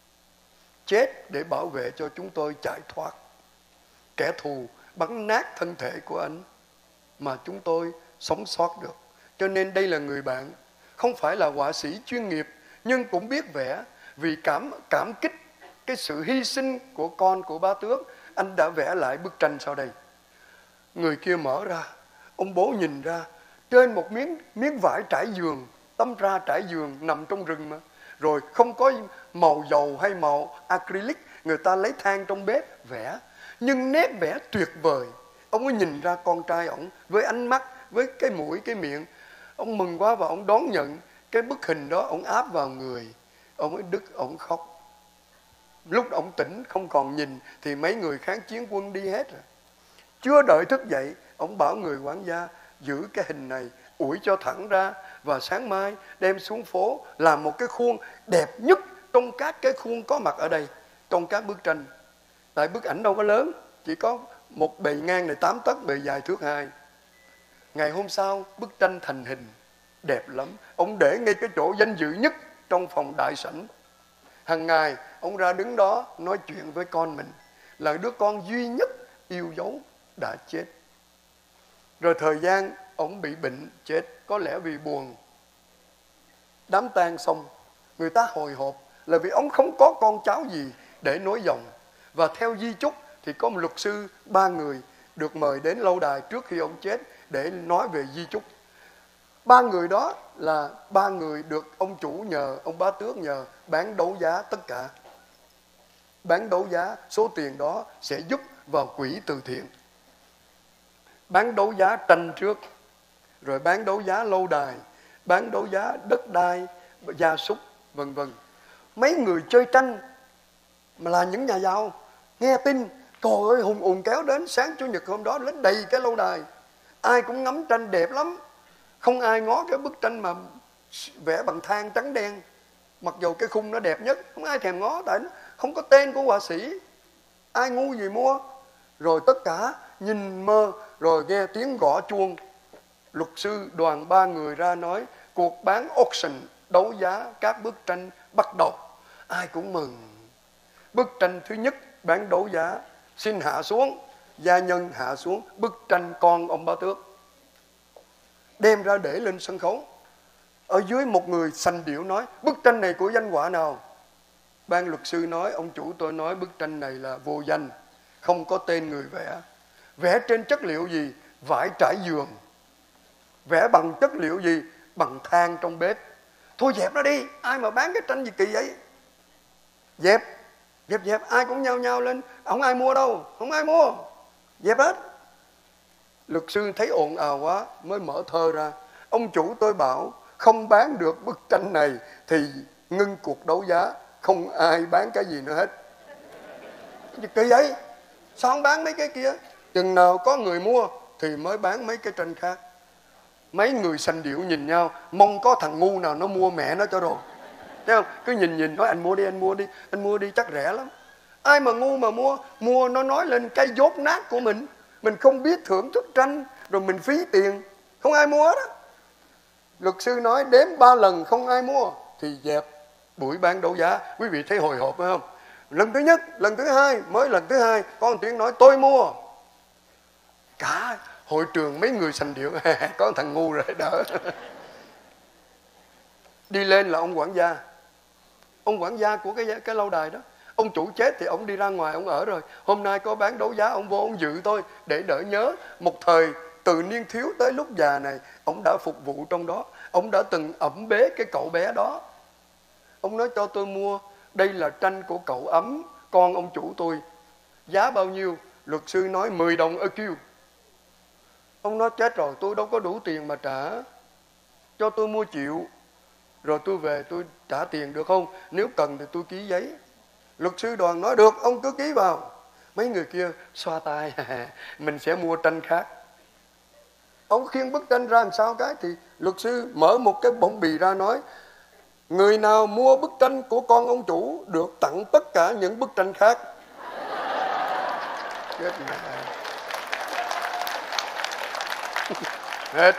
Chết để bảo vệ cho chúng tôi chạy thoát. Kẻ thù bắn nát thân thể của anh mà chúng tôi sống sót được. Cho nên đây là người bạn, không phải là họa sĩ chuyên nghiệp, nhưng cũng biết vẽ. Vì cảm cảm kích cái sự hy sinh của con của bá tước, anh đã vẽ lại bức tranh sau đây. Người kia mở ra, ông bố nhìn ra, trên một miếng miếng vải trải giường, tấm ra trải giường nằm trong rừng mà, rồi không có màu dầu hay màu acrylic, người ta lấy than trong bếp vẽ, nhưng nét vẽ tuyệt vời. Ông ấy nhìn ra con trai ổng với ánh mắt, với cái mũi, cái miệng, ông mừng quá và ông đón nhận cái bức hình đó, ông áp vào người, ông ấy đứt, ông khóc. Lúc ông tỉnh không còn nhìn thì mấy người kháng chiến quân đi hết rồi. Chưa đợi thức dậy, ông bảo người quản gia giữ cái hình này, ủi cho thẳng ra, và sáng mai đem xuống phố làm một cái khuôn đẹp nhất trong các cái khuôn có mặt ở đây, trong các bức tranh. Tại bức ảnh đâu có lớn, chỉ có một bề ngang này tám tấc, bề dài thước hai. Ngày hôm sau bức tranh thành hình, đẹp lắm. Ông để ngay cái chỗ danh dự nhất trong phòng đại sảnh. Hằng ngày ông ra đứng đó nói chuyện với con mình, là đứa con duy nhất yêu dấu đã chết. Rồi thời gian ông bị bệnh chết, có lẽ vì buồn. Đám tang xong, người ta hồi hộp là vì ông không có con cháu gì để nối dòng. Và theo di chúc thì có một luật sư, ba người được mời đến lâu đài trước khi ông chết để nói về di chúc. Ba người đó là ba người được ông chủ nhờ, ông bá tước nhờ bán đấu giá tất cả. Bán đấu giá, số tiền đó sẽ giúp vào quỹ từ thiện. Bán đấu giá tranh trước, rồi bán đấu giá lâu đài, bán đấu giá đất đai, gia súc, vân vân. Mấy người chơi tranh mà là những nhà giàu, nghe tin, trời ơi, hùng ùn kéo đến. Sáng Chủ nhật hôm đó lên đầy cái lâu đài, ai cũng ngắm tranh đẹp lắm. Không ai ngó cái bức tranh mà vẽ bằng than trắng đen, mặc dù cái khung nó đẹp nhất, không ai thèm ngó, tại nó không có tên của họa sĩ. Ai ngu gì mua. Rồi tất cả nhìn mơ, rồi nghe tiếng gõ chuông. Luật sư đoàn ba người ra nói cuộc bán auction, đấu giá các bức tranh bắt đầu. Ai cũng mừng. Bức tranh thứ nhất bán đấu giá, xin hạ xuống. Gia nhân hạ xuống bức tranh con ông bá tước, đem ra để lên sân khấu. Ở dưới một người sành điệu nói bức tranh này của danh họa nào? Ban luật sư nói ông chủ tôi nói bức tranh này là vô danh, không có tên người vẽ. Vẽ trên chất liệu gì? Vải trải giường. Vẽ bằng chất liệu gì? Bằng than trong bếp. Thôi dẹp nó đi, ai mà bán cái tranh gì kỳ vậy? Dẹp, dẹp dẹp, ai cũng nhao nhao lên. Không ai mua đâu, không ai mua. Dẹp hết. Luật sư thấy ồn ào quá mới mở thơ ra. Ông chủ tôi bảo không bán được bức tranh này thì ngưng cuộc đấu giá, không ai bán cái gì nữa hết. Gì kỳ vậy? Sao không bán mấy cái kia? Chừng nào có người mua thì mới bán mấy cái tranh khác. Mấy người sành điệu nhìn nhau, mong có thằng ngu nào nó mua mẹ nó cho rồi. Thấy không? Cứ nhìn nhìn nói anh mua đi, anh mua đi, anh mua đi chắc rẻ lắm. Ai mà ngu mà mua, mua nó nói lên cái dốt nát của mình. Mình không biết thưởng thức tranh, rồi mình phí tiền, không ai mua đó. Luật sư nói đếm ba lần không ai mua thì dẹp buổi bán đấu giá. Quý vị thấy hồi hộp phải không? Lần thứ nhất, lần thứ hai, mới lần thứ hai có một tiếng nói tôi mua. Cả hội trường mấy người sành điệu có thằng ngu rồi đỡ. Đi lên là ông quản gia, ông quản gia của cái cái lâu đài đó. Ông chủ chết thì ông đi ra ngoài ông ở rồi. Hôm nay có bán đấu giá ông vô ông dự thôi, để đỡ nhớ một thời từ niên thiếu tới lúc già này ông đã phục vụ trong đó. Ông đã từng ẵm bế cái cậu bé đó. Ông nói cho tôi mua, đây là tranh của cậu Ấm, con ông chủ tôi. Giá bao nhiêu? Luật sư nói mười đồng ơ kêu. Ông nói chết rồi, tôi đâu có đủ tiền mà trả, cho tôi mua chịu, rồi tôi về tôi trả tiền được không? Nếu cần thì tôi ký giấy. Luật sư đoàn nói được, ông cứ ký vào. Mấy người kia xoa tay, mình sẽ mua tranh khác. Ông khiêng bức tranh ra làm sao cái thì luật sư mở một cái bọng bì ra nói Người nào mua bức tranh của con ông chủ được tặng tất cả những bức tranh khác. Chết mẹ. Hết.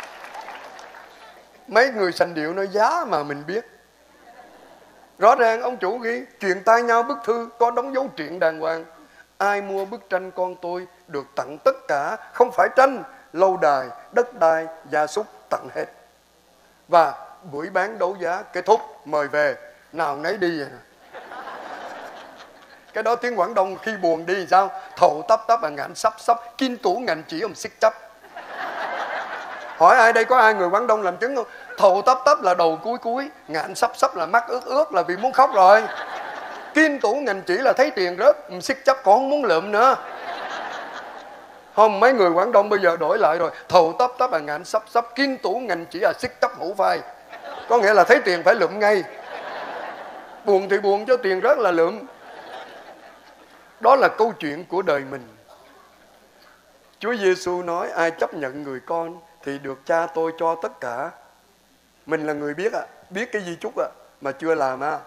Mấy người sành điệu nói giá mà mình biết. Rõ ràng ông chủ ghi truyền tay nhau bức thư có đóng dấu triện đàng hoàng. Ai mua bức tranh con tôi được tặng tất cả, không phải tranh, lâu đài, đất đai, gia súc tặng hết. Và buổi bán đấu giá kết thúc, mời về, nào nấy đi vậy nè. Cái đó tiếng Quảng Đông khi buồn đi sao? Thầu tấp tấp và ngạn sắp sắp, kim tủ ngành chỉ ông xích chấp. Hỏi ai đây có ai người Quảng Đông làm chứng không? Thầu tấp tấp là đầu cuối cuối, ngạn sắp sắp là mắt ướt ướt là vì muốn khóc rồi. Kim tủ ngành chỉ là thấy tiền rớt, xích chấp còn không muốn lượm nữa. Không, mấy người Quảng Đông bây giờ đổi lại rồi. Thầu tấp tấp là ngạn sắp sắp, kim tủ ngành chỉ là xích chấp hữu vai. Có nghĩa là thấy tiền phải lượm ngay. Buồn thì buồn cho tiền rớt là lượm. Đó là câu chuyện của đời mình. Chúa Giêsu nói ai chấp nhận người con thì được cha tôi cho tất cả. Mình là người biết à, biết cái di chúc à, mà chưa làm à.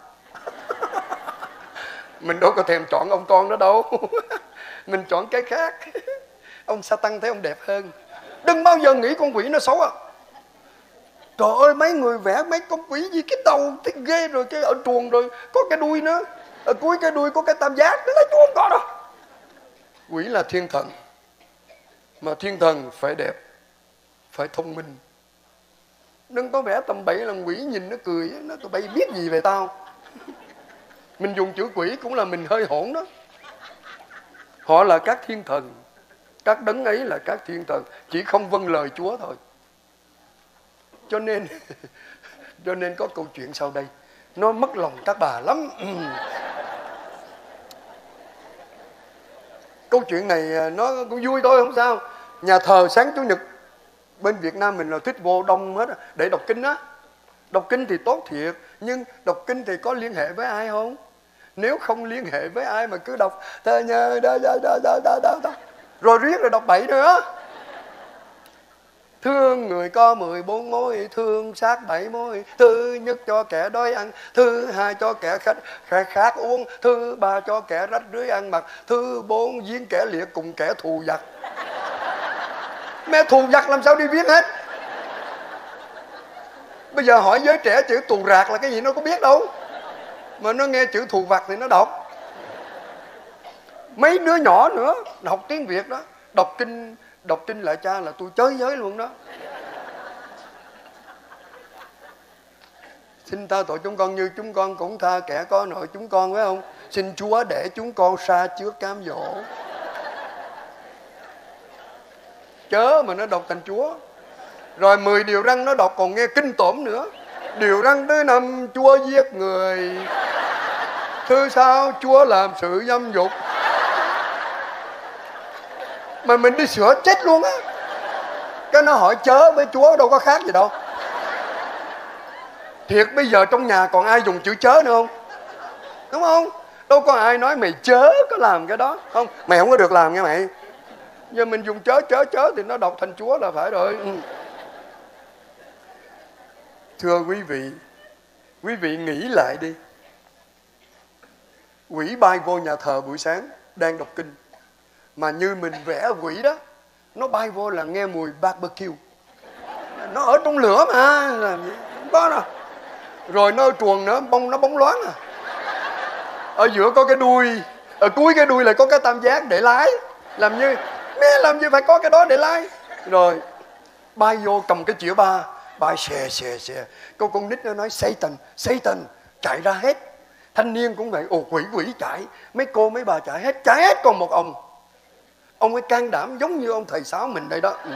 Mình đâu có thèm chọn ông con đó đâu. Mình chọn cái khác. Ông Sa-tăng thấy ông đẹp hơn. Đừng bao giờ nghĩ con quỷ nó xấu à. Trời ơi mấy người vẽ mấy con quỷ gì cái đầu thấy ghê rồi, cái ở chuồng rồi có cái đuôi nữa, ở cuối cái đuôi có cái tam giác, nó lấy Chúa không có đâu. Quỷ là thiên thần, mà thiên thần phải đẹp, phải thông minh. Đừng có vẽ tầm bậy làm quỷ nhìn nó cười, nó tụi bay biết gì về tao. Mình dùng chữ quỷ cũng là mình hơi hỗn đó. Họ là các thiên thần, các đấng ấy là các thiên thần, chỉ không vâng lời Chúa thôi. Cho nên cho nên có câu chuyện sau đây, nó mất lòng các bà lắm. Câu chuyện này nó cũng vui thôi không sao. Nhà thờ sáng Chủ nhật bên Việt Nam mình là thích vô đông hết để đọc kinh á. Đọc kinh thì tốt thiệt, nhưng đọc kinh thì có liên hệ với ai không? Nếu không liên hệ với ai mà cứ đọc thơ nhớ đó, đó, đó, đó, đó, đó, đó. Rồi riết rồi đọc bậy nữa. Thương người có mười bốn mối, thương sát bảy mối. Thứ nhất cho kẻ đói ăn, thứ hai cho kẻ khách kẻ khác uống, thứ ba cho kẻ rách rưới ăn mặc, thứ bốn giếng kẻ liệt cùng kẻ thù giặc. Mẹ thù giặc làm sao đi viết hết. Bây giờ hỏi giới trẻ chữ tù rạc là cái gì nó có biết đâu, mà nó nghe chữ thù vặt thì nó đọc. Mấy đứa nhỏ nữa học tiếng Việt đó, đọc kinh đọc kinh lại cha là tôi chới giới luôn đó. Xin tha tội chúng con như chúng con cũng tha kẻ có nội chúng con, phải không? Xin Chúa để chúng con xa trước cám dỗ. Chớ mà nó đọc thành Chúa. Rồi mười điều răn nó đọc còn nghe kinh tởm nữa. Điều răn thứ năm Chúa giết người, thứ sáu Chúa làm sự dâm dục. Mà mình đi sửa chết luôn á. Cái nó hỏi chớ với Chúa đâu có khác gì đâu. Thiệt bây giờ trong nhà còn ai dùng chữ chớ nữa không? Đúng không? Đâu có ai nói mày chớ có làm cái đó. Không, mày không có được làm nghe mày. Giờ mình dùng chớ chớ chớ thì nó đọc thành Chúa là phải rồi. Ừ. Thưa quý vị, quý vị nghĩ lại đi. Quỷ bay vô nhà thờ buổi sáng đang đọc kinh, mà như mình vẽ quỷ đó, nó bay vô là nghe mùi barbecue. Nó ở trong lửa mà, không có đâu. Rồi nó ở chuồng nữa, bông nó bóng loáng à. Ở giữa có cái đuôi, ở cuối cái đuôi là có cái tam giác để lái. Làm như, mẹ làm gì phải có cái đó để lái. Rồi bay vô cầm cái chĩa ba, bay xè xè xè. Cô con nít nó nói Satan, Satan, chạy ra hết. Thanh niên cũng vậy, ồ quỷ quỷ chạy. Mấy cô mấy bà chạy hết, chạy hết còn một ông. Ông ấy can đảm giống như ông thầy Sáu mình đây đó. Ừ.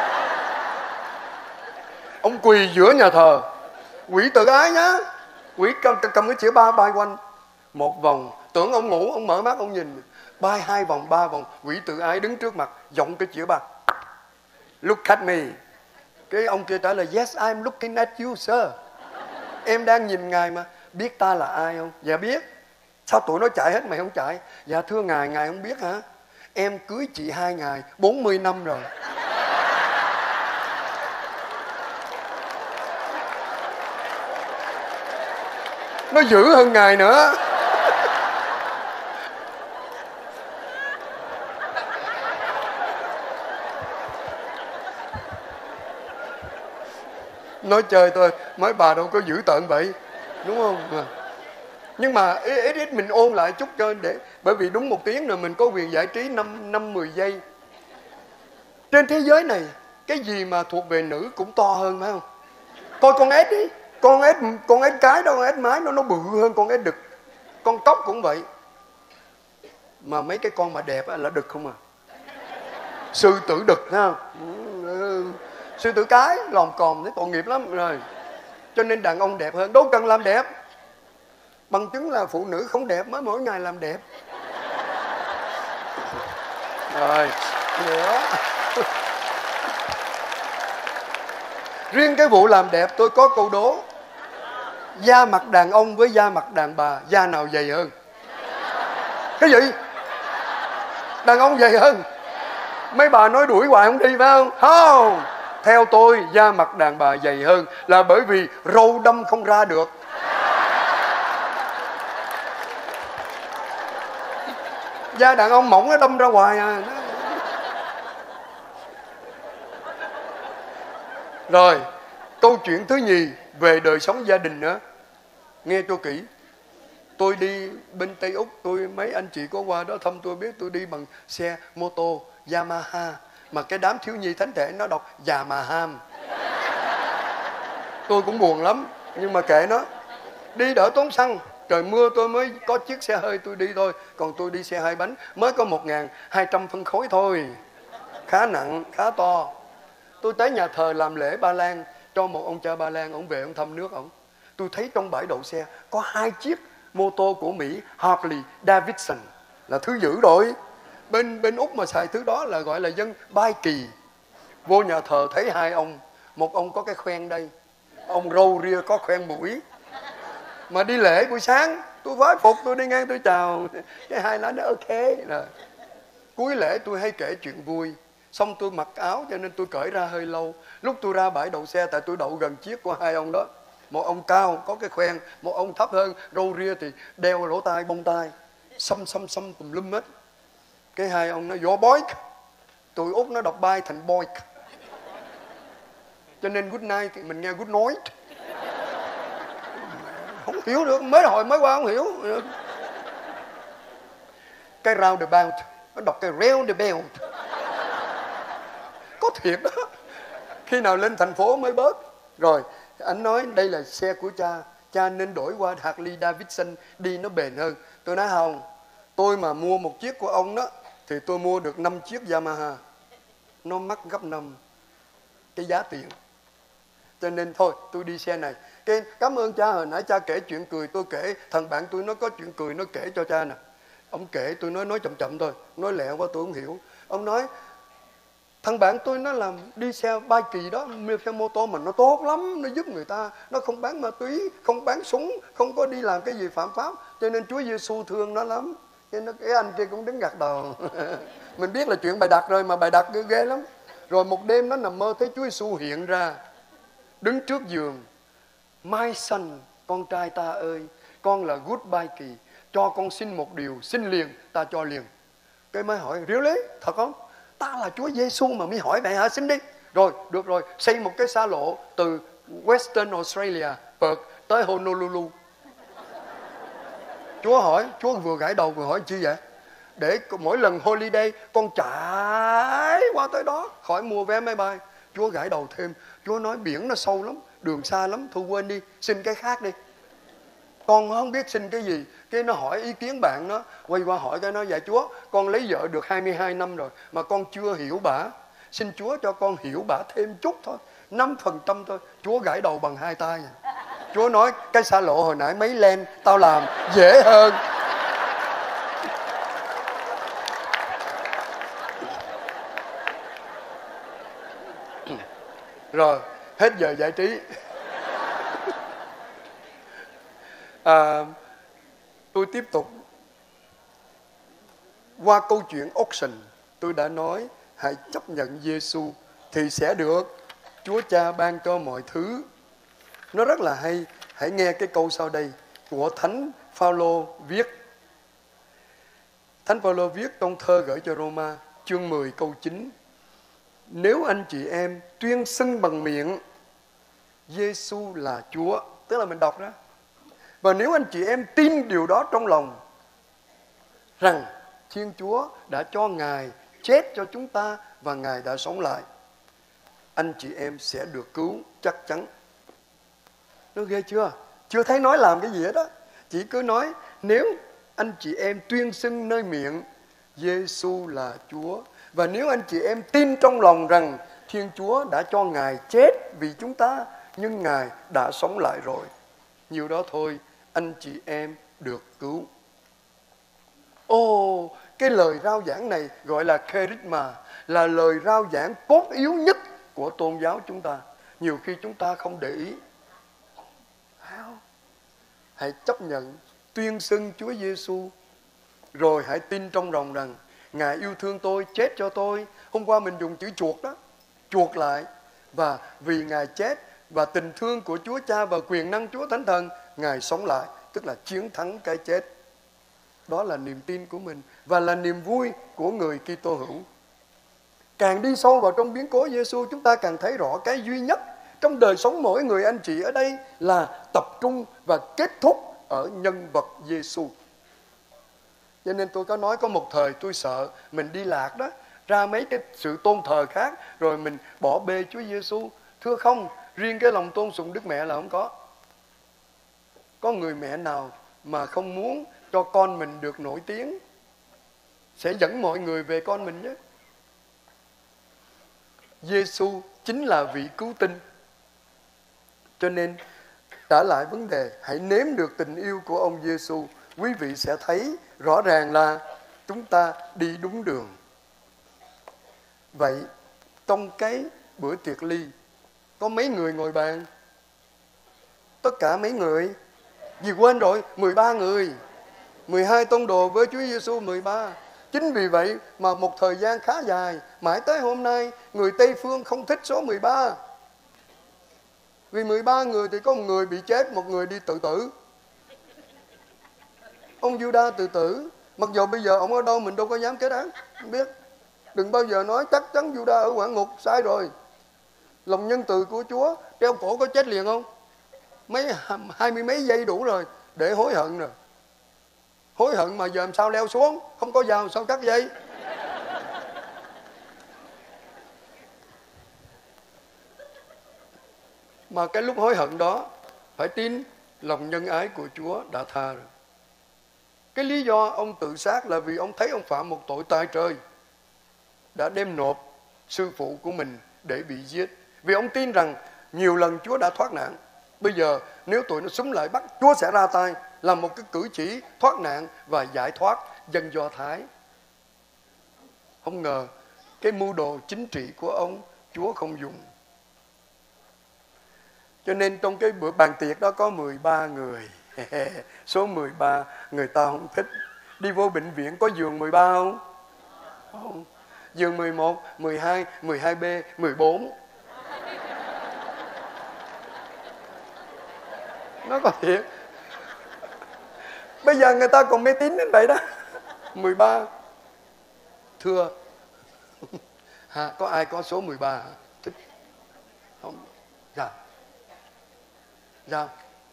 Ông quỳ giữa nhà thờ. Quỷ tự ái nhá. Quỷ cầm, cầm cái chĩa ba bay quanh một vòng. Tưởng ông ngủ, ông mở mắt ông nhìn. Bay hai vòng, ba vòng. Quỷ tự ái đứng trước mặt, giọng cái chĩa ba. Look at me. Cái ông kia trả lời yes I'm looking at you sir. Em đang nhìn ngài mà. Biết ta là ai không? Dạ biết. Sao tụi nó chạy hết mày không chạy? Dạ thưa ngài, ngài không biết hả? Em cưới chị hai ngày, bốn mươi năm rồi. Nó dữ hơn Ngài nữa. Nói chơi thôi, mấy bà đâu có dữ tợn vậy, đúng không? Nhưng mà ít ít mình ôn lại chút cho để, bởi vì đúng một tiếng rồi mình có quyền giải trí năm năm mười giây. Trên thế giới này cái gì mà thuộc về nữ cũng to hơn, phải không? Coi con ếch đi, con ếch con ếch cái đó, con ếch mái nó nó bự hơn con ếch đực. Con cóc cũng vậy. Mà mấy cái con mà đẹp là đực không à. Sư tử đực, thấy không? Ừ, sư tử cái lòm còm thấy tội nghiệp lắm rồi. Cho nên đàn ông đẹp hơn, đâu cần làm đẹp. Bằng chứng là phụ nữ không đẹp mới mỗi ngày làm đẹp. Rồi, nữa. Riêng cái vụ làm đẹp tôi có câu đố. Da mặt đàn ông với da mặt đàn bà, da nào dày hơn? Cái gì? Đàn ông dày hơn. Mấy bà nói đuổi hoài không đi phải không? Không. Theo tôi, da mặt đàn bà dày hơn là bởi vì râu đâm không ra được. Da đàn ông mỏng nó đâm ra hoài à. Rồi, câu chuyện thứ nhì về đời sống gia đình nữa. Nghe cho kỹ. Tôi đi bên Tây Úc, tôi mấy anh chị có qua đó thăm tôi biết tôi đi bằng xe mô tô Yamaha. Mà cái đám thiếu nhi thánh thể nó đọc Yamaha. Tôi cũng buồn lắm, nhưng mà kệ nó. Đi đỡ tốn xăng. Trời mưa tôi mới có chiếc xe hơi tôi đi thôi. Còn tôi đi xe hai bánh mới có một nghìn hai trăm phân khối thôi. Khá nặng, khá to. Tôi tới nhà thờ làm lễ Ba Lan cho một ông cha Ba Lan, ông về ông thăm nước ông. Tôi thấy trong bãi đậu xe có hai chiếc mô tô của Mỹ Harley Davidson, là thứ dữ rồi. Bên bên Úc mà xài thứ đó là gọi là dân bai kỳ. Vô nhà thờ thấy hai ông, một ông có cái khoen đây, ông râu ria có khoen mũi. Mà đi lễ buổi sáng, tôi vái phục, tôi đi ngang tôi chào, cái hai nói nó ok rồi. Cuối lễ tôi hay kể chuyện vui. Xong tôi mặc áo cho nên tôi cởi ra hơi lâu. Lúc tôi ra bãi đậu xe, tại tôi đậu gần chiếc của hai ông đó. Một ông cao có cái khoen, một ông thấp hơn, râu ria thì đeo lỗ tai, bông tai, xăm xăm xăm tùm lum hết. Cái hai ông nó vô boik. Tụi Úc nó đọc bay thành boik. Cho nên good night thì mình nghe good night. Không hiểu được, mới hồi mới qua không hiểu. Cái roundabout nó đọc cái roundabout. Có thiệt đó. Khi nào lên thành phố mới bớt. Rồi anh nói đây là xe của cha, cha nên đổi qua Harley Davidson đi nó bền hơn. Tôi nói không, tôi mà mua một chiếc của ông đó thì tôi mua được năm chiếc Yamaha. Nó mắc gấp năm cái giá tiền. Cho nên thôi tôi đi xe này. Cái cảm ơn cha, hồi nãy cha kể chuyện cười, tôi kể thằng bạn tôi nó có chuyện cười nó kể cho cha nè. Ông kể tôi nói nói chậm chậm thôi, nói lẹ quá tôi không hiểu. Ông nói thằng bạn tôi nó làm đi xe bai kỳ đó, xe mô tô mà nó tốt lắm, nó giúp người ta, nó không bán ma túy, không bán súng, không có đi làm cái gì phạm pháp, cho nên Chúa Giêsu thương nó lắm. Cho nên cái anh kia cũng đứng gật đầu. Mình biết là chuyện bày đặt rồi mà bày đặt ghê, ghê lắm. Rồi một đêm nó nằm mơ thấy Chúa Giêsu hiện ra, đứng trước giường. My son, con trai ta ơi, con là good bai kỳ, cho con xin một điều, xin liền, ta cho liền. Cái mới hỏi, really? Thật không? Ta là Chúa Giêsu mà mới hỏi vậy hả? Xin đi. Rồi, được rồi, xây một cái xa lộ từ Western Australia, Perth tới Honolulu. Chúa hỏi, Chúa vừa gãi đầu vừa hỏi chi vậy? Để mỗi lần holiday con chạy qua tới đó, khỏi mua vé máy bay. Chúa gãi đầu thêm, Chúa nói biển nó sâu lắm, đường xa lắm, thôi quên đi, xin cái khác đi. Con không biết xin cái gì. Cái nó hỏi ý kiến bạn nó, quay qua hỏi cái nó, dạ Chúa, con lấy vợ được hai mươi hai năm rồi mà con chưa hiểu bả. Xin Chúa cho con hiểu bả thêm chút thôi, năm phần trăm thôi. Chúa gãi đầu bằng hai tay. Chúa nói, cái xa lộ hồi nãy mấy len tao làm dễ hơn. Rồi, hết giờ giải trí. À, tôi tiếp tục. Qua câu chuyện auction, tôi đã nói hãy chấp nhận Giêsu thì sẽ được Chúa Cha ban cho mọi thứ. Nó rất là hay. Hãy nghe cái câu sau đây. của Thánh Phaolô viết. Thánh Phaolô viết trong thơ gửi cho Roma chương mười câu chín: nếu anh chị em tuyên xưng bằng miệng Giêsu là Chúa, tức là mình đọc đó, và nếu anh chị em tin điều đó trong lòng, rằng Thiên Chúa đã cho Ngài chết cho chúng ta và Ngài đã sống lại, anh chị em sẽ được cứu chắc chắn. Nó ghê chưa? Chưa thấy nói làm cái gì hết đó. Chỉ cứ nói nếu anh chị em tuyên xưng nơi miệng Giêsu là Chúa, và nếu anh chị em tin trong lòng rằng Thiên Chúa đã cho Ngài chết vì chúng ta, nhưng Ngài đã sống lại rồi, nhiều đó thôi, anh chị em được cứu. Ồ, oh, cái lời rao giảng này gọi là charisma, là lời rao giảng cốt yếu nhất của tôn giáo chúng ta. Nhiều khi chúng ta không để ý. Hãy chấp nhận, tuyên xưng Chúa Giêsu, rồi hãy tin trong lòng rằng Ngài yêu thương tôi, chết cho tôi. Hôm qua mình dùng chữ chuộc đó, chuộc lại. Và vì Ngài chết và tình thương của Chúa Cha và quyền năng Chúa Thánh Thần, Ngài sống lại, tức là chiến thắng cái chết. Đó là niềm tin của mình và là niềm vui của người Kitô hữu. Càng đi sâu vào trong biến cố Giêsu, chúng ta càng thấy rõ cái duy nhất trong đời sống mỗi người anh chị ở đây là tập trung và kết thúc ở nhân vật Giêsu. Cho nên tôi có nói có một thời tôi sợ mình đi lạc đó, ra mấy cái sự tôn thờ khác rồi mình bỏ bê Chúa Giêsu. Thưa không, riêng cái lòng tôn sùng Đức Mẹ là không có. Có người mẹ nào mà không muốn cho con mình được nổi tiếng, sẽ dẫn mọi người về con mình nhé. Giêsu chính là vị cứu tinh. Cho nên trả lại vấn đề, hãy nếm được tình yêu của ông Giêsu, quý vị sẽ thấy rõ ràng là chúng ta đi đúng đường. Vậy trong cái bữa tiệc ly có mấy người ngồi bàn? Tất cả mấy người? Gì quên rồi, mười ba người. mười hai tông đồ với Chúa Giêsu mười ba. Chính vì vậy mà một thời gian khá dài, mãi tới hôm nay, người Tây Phương không thích số mười ba. Vì mười ba người thì có một người bị chết, một người đi tự tử. Ông Juda tự tử. Mặc dù bây giờ ông ở đâu mình đâu có dám kết án, không biết. Đừng bao giờ nói chắc chắn Juda ở quả ngục, sai rồi. Lòng nhân từ của Chúa, treo cổ có chết liền không? Mấy hai mươi mấy giây đủ rồi để hối hận rồi. Hối hận mà giờ làm sao leo xuống, không có dao sao cắt dây. Mà cái lúc hối hận đó phải tin lòng nhân ái của Chúa đã tha rồi. Cái lý do ông tự sát là vì ông thấy ông phạm một tội tai trời, đã đem nộp sư phụ của mình để bị giết. Vì ông tin rằng nhiều lần Chúa đã thoát nạn, bây giờ nếu tụi nó súng lại bắt, Chúa sẽ ra tay làm một cái cử chỉ thoát nạn và giải thoát dân Do Thái. Không ngờ cái mưu đồ chính trị của ông Chúa không dùng. Cho nên trong cái bữa bàn tiệc đó có mười ba người. Số mười ba người ta không thích. Đi vô bệnh viện có giường mười ba không? Không. Giường mười một, mười hai, mười hai B, mười bốn. Nó có thiệt. Bây giờ người ta còn mê tín đến vậy đó. mười ba. Thưa ha, có ai có số mười ba thích không? Dạ. Dạ.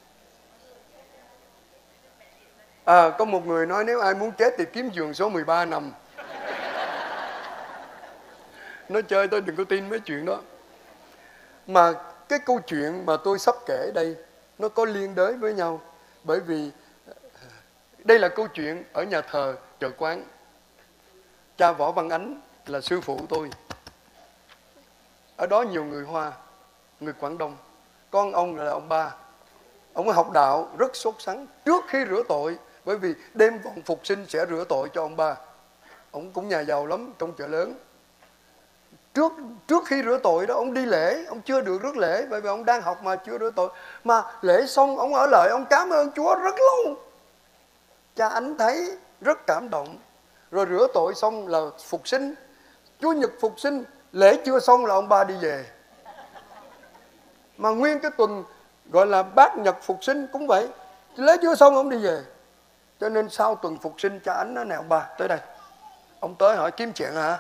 À, có một người nói nếu ai muốn chết thì kiếm giường số mười ba nằm. Nói chơi tôi đừng có tin mấy chuyện đó. Mà cái câu chuyện mà tôi sắp kể đây nó có liên đới với nhau. Bởi vì đây là câu chuyện ở nhà thờ Chợ Quán. Cha Võ Văn Ánh là sư phụ tôi. Ở đó nhiều người Hoa, người Quảng Đông. Con ông là ông ba. Ông học đạo rất sốt sắng trước khi rửa tội. Bởi vì đêm vòng phục sinh sẽ rửa tội cho ông ba. Ông cũng nhà giàu lắm trong chợ lớn. Trước trước khi rửa tội đó, ông đi lễ, ông chưa được rước lễ, bởi vì ông đang học mà chưa rửa tội. Mà lễ xong, ông ở lại, ông cảm ơn Chúa rất lâu. Cha Ánh thấy rất cảm động. Rồi rửa tội xong là phục sinh. Chúa Nhật phục sinh, lễ chưa xong là ông ba đi về. Mà nguyên cái tuần gọi là bát nhật phục sinh cũng vậy. lễ chưa xong ông đi về. Cho nên sau tuần phục sinh cha Ánh nói nè ông bà tới đây. Ông tới hỏi kiếm chuyện hả?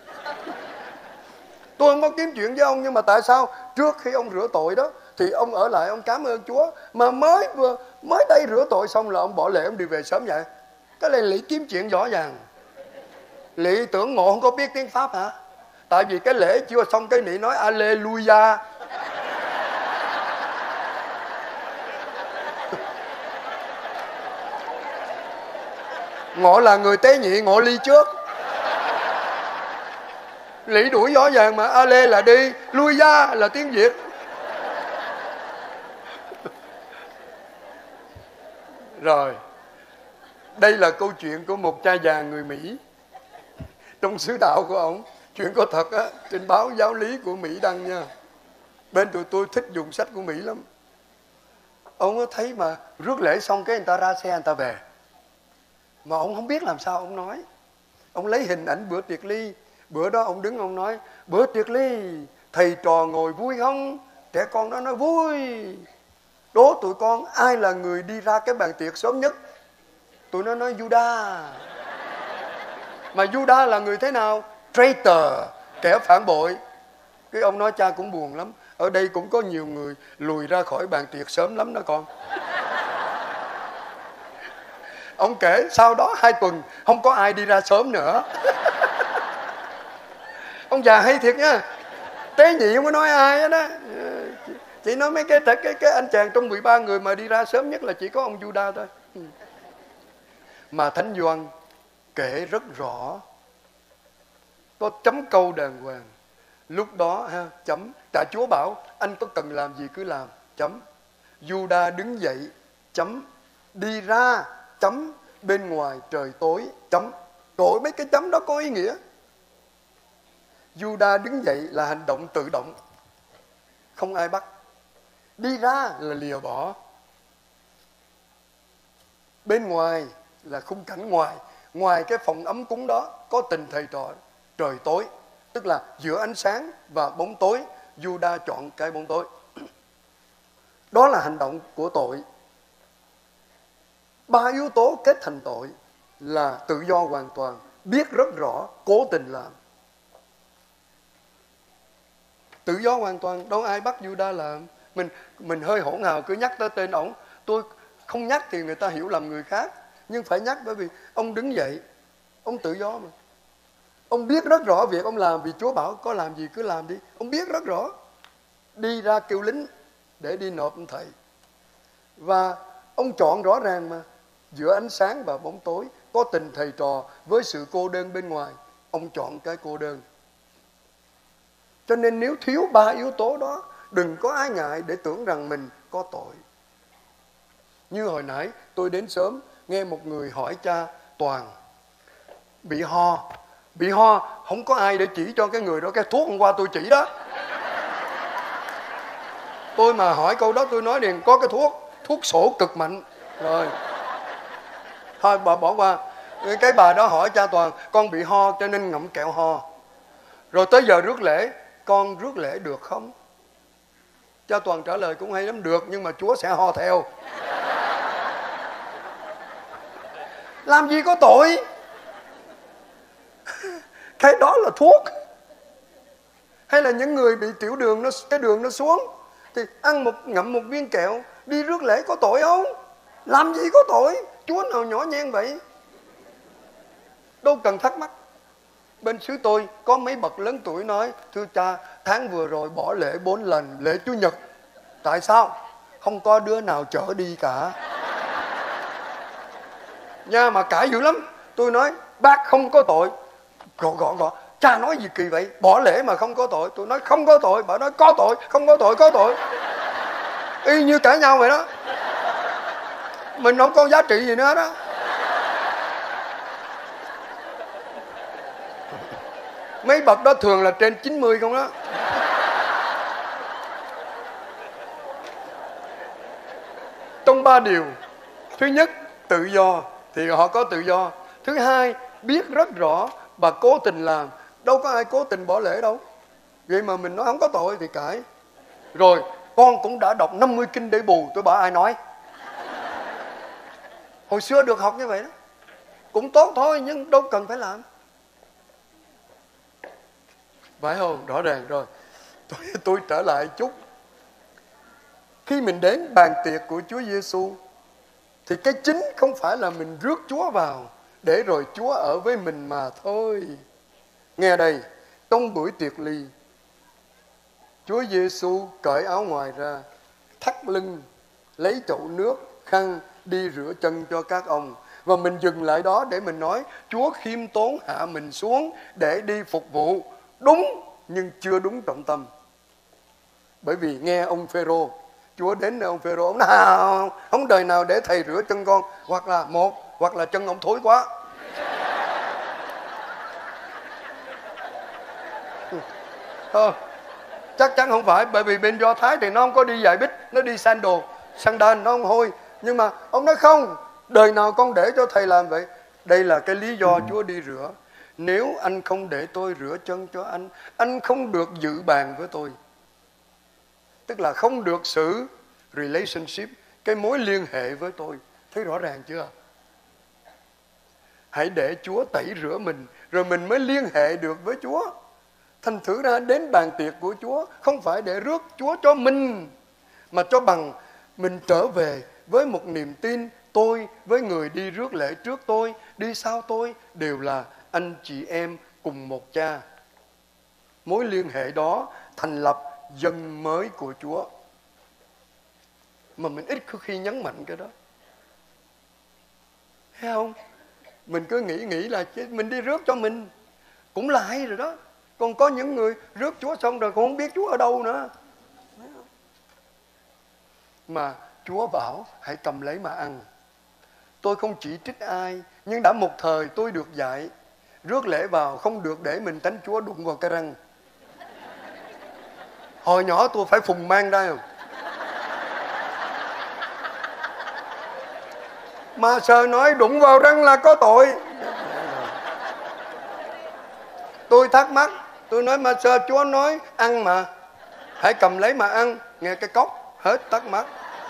Tôi không có kiếm chuyện với ông, nhưng mà tại sao trước khi ông rửa tội đó thì ông ở lại ông cảm ơn Chúa, mà mới vừa mới đây rửa tội xong là ông bỏ lễ ông đi về sớm vậy? Cái này Lý kiếm chuyện rõ ràng. Lý tưởng ngộ không có biết tiếng Pháp hả? Tại vì cái lễ chưa xong cái Lý nói Alleluia. Ngộ là người tế nhị, ngộ ly trước. Lý đuổi rõ ràng mà, Ale là đi, lui ra là tiếng Việt. Rồi, đây là câu chuyện của một cha già người Mỹ trong sứ đạo của ông. Chuyện có thật á, trên báo Giáo lý của Mỹ đăng nha. Bên tụi tôi thích dùng sách của Mỹ lắm. Ông có thấy mà rước lễ xong cái người ta ra xe người ta về, mà ông không biết làm sao ông nói. Ông lấy hình ảnh bữa tiệc ly. Bữa đó ông đứng ông nói bữa tiệc ly thầy trò ngồi vui không? Trẻ con đó nói vui. Đố tụi con ai là người đi ra cái bàn tiệc sớm nhất? Tụi nó nói Judas. Mà Judas là người thế nào? Traitor, kẻ phản bội. Cái ông nói cha cũng buồn lắm, ở đây cũng có nhiều người lùi ra khỏi bàn tiệc sớm lắm đó con. Ông kể sau đó hai tuần không có ai đi ra sớm nữa. Ông già hay thiệt nha. Tế nhị không có nói ai hết đó. Chỉ nói mấy cái, cái cái anh chàng trong mười ba người mà đi ra sớm nhất là chỉ có ông Judas thôi. Mà Thánh Gioan kể rất rõ, có chấm câu đàng hoàng. Lúc đó ha, chấm. Tại Chúa bảo anh có cần làm gì cứ làm, chấm. Judas đứng dậy, chấm. Đi ra, chấm. Bên ngoài trời tối, chấm. Rồi mấy cái chấm đó có ý nghĩa. Judas đứng dậy là hành động tự động, không ai bắt. Đi ra là lìa bỏ. Bên ngoài là khung cảnh ngoài. Ngoài cái phòng ấm cúng đó có tình thầy trò trời tối, tức là giữa ánh sáng và bóng tối. Judas chọn cái bóng tối. Đó là hành động của tội. Ba yếu tố kết thành tội là tự do hoàn toàn, biết rất rõ, cố tình làm. Tự do hoàn toàn, đâu ai bắt Judas làm. Mình mình hơi hỗn hào cứ nhắc tới tên ổng. Tôi không nhắc thì người ta hiểu lầm người khác, nhưng phải nhắc bởi vì ông đứng dậy, ông tự do mà. Ông biết rất rõ việc ông làm, vì Chúa bảo có làm gì cứ làm đi. Ông biết rất rõ. Đi ra kêu lính để đi nộp ông thầy. Và ông chọn rõ ràng mà, giữa ánh sáng và bóng tối, có tình thầy trò với sự cô đơn bên ngoài. Ông chọn cái cô đơn. Cho nên nếu thiếu ba yếu tố đó, đừng có ái ngại để tưởng rằng mình có tội. Như hồi nãy tôi đến sớm, nghe một người hỏi cha Toàn bị ho. Bị ho, không có ai để chỉ cho cái người đó cái thuốc hôm qua tôi chỉ đó. Tôi mà hỏi câu đó tôi nói liền có cái thuốc, thuốc sổ cực mạnh. Rồi, thôi bà bỏ qua. Cái bà đó hỏi cha Toàn, con bị ho cho nên ngậm kẹo ho. Rồi tới giờ rước lễ, con rước lễ được không? Cha Toàn trả lời cũng hay lắm, được, nhưng mà Chúa sẽ ho theo. Làm gì có tội. Cái đó là thuốc. Hay là những người bị tiểu đường, nó cái đường nó xuống thì ăn một ngậm một viên kẹo đi rước lễ có tội không? Làm gì có tội. Chúa nào nhỏ nhen vậy? Đâu cần thắc mắc. Bên xứ tôi có mấy bậc lớn tuổi nói, thưa cha, tháng vừa rồi bỏ lễ bốn lần, lễ Chủ nhật. Tại sao? Không có đứa nào chở đi cả. Nha, mà cãi dữ lắm. Tôi nói bác không có tội. Gõ gõ gõ, cha nói gì kỳ vậy? Bỏ lễ mà không có tội. Tôi nói không có tội. Bà nói có tội, không có tội, có tội. Y như cãi nhau vậy đó. Mình không có giá trị gì nữa đó. Mấy bậc đó thường là trên chín mươi không đó. Trong ba điều, thứ nhất tự do thì họ có tự do. Thứ hai biết rất rõ và cố tình làm. Đâu có ai cố tình bỏ lễ đâu. Vậy mà mình nói không có tội thì cãi. Rồi con cũng đã đọc năm mươi kinh để bù. Tôi bảo ai nói? Hồi xưa được học như vậy đó, cũng tốt thôi nhưng đâu cần phải làm. Phải không? Rõ ràng rồi. Tôi, tôi trở lại chút. Khi mình đến bàn tiệc của Chúa Giêsu thì cái chính không phải là mình rước Chúa vào để rồi Chúa ở với mình mà thôi. Nghe đây, trong buổi tiệc ly, Chúa Giêsu cởi áo ngoài ra, thắt lưng, lấy chậu nước, khăn đi rửa chân cho các ông. Và mình dừng lại đó để mình nói Chúa khiêm tốn hạ mình xuống để đi phục vụ. Đúng nhưng chưa đúng trọng tâm. Bởi vì nghe ông Phêrô, Chúa đến nơi ông Phêrô, ông nào không đời nào để thầy rửa chân con, hoặc là một hoặc là chân ông thối quá. Ờ, chắc chắn không phải, bởi vì bên Do Thái thì nó không có đi giày bích, nó đi sandal, sandal nó không hôi. Nhưng mà ông nói không, đời nào con để cho thầy làm vậy. Đây là cái lý do Chúa đi rửa. Nếu anh không để tôi rửa chân cho anh, anh không được dự bàn với tôi. Tức là không được xử relationship, cái mối liên hệ với tôi. Thấy rõ ràng chưa? Hãy để Chúa tẩy rửa mình, rồi mình mới liên hệ được với Chúa. Thành thử ra đến bàn tiệc của Chúa không phải để rước Chúa cho mình, mà cho bằng mình trở về với một niềm tin. Tôi với người đi rước lễ trước tôi, đi sau tôi đều là anh chị em cùng một cha. Mối liên hệ đó thành lập dân mới của Chúa. Mà mình ít khi nhấn mạnh cái đó. Thấy không? Mình cứ nghĩ nghĩ là mình đi rước cho mình cũng là hay rồi đó. Còn có những người rước Chúa xong rồi cũng không biết Chúa ở đâu nữa. Mà Chúa bảo hãy cầm lấy mà ăn. Tôi không chỉ trích ai, nhưng đã một thời tôi được dạy rước lễ vào không được để mình tránh Chúa đụng vào cái răng. Hồi nhỏ tôi phải phùng mang đây không? Mà sờ nói đụng vào răng là có tội. Tôi thắc mắc, tôi nói mà sờ Chúa nói ăn mà, hãy cầm lấy mà ăn. Nghe cái cốc hết thắc mắc.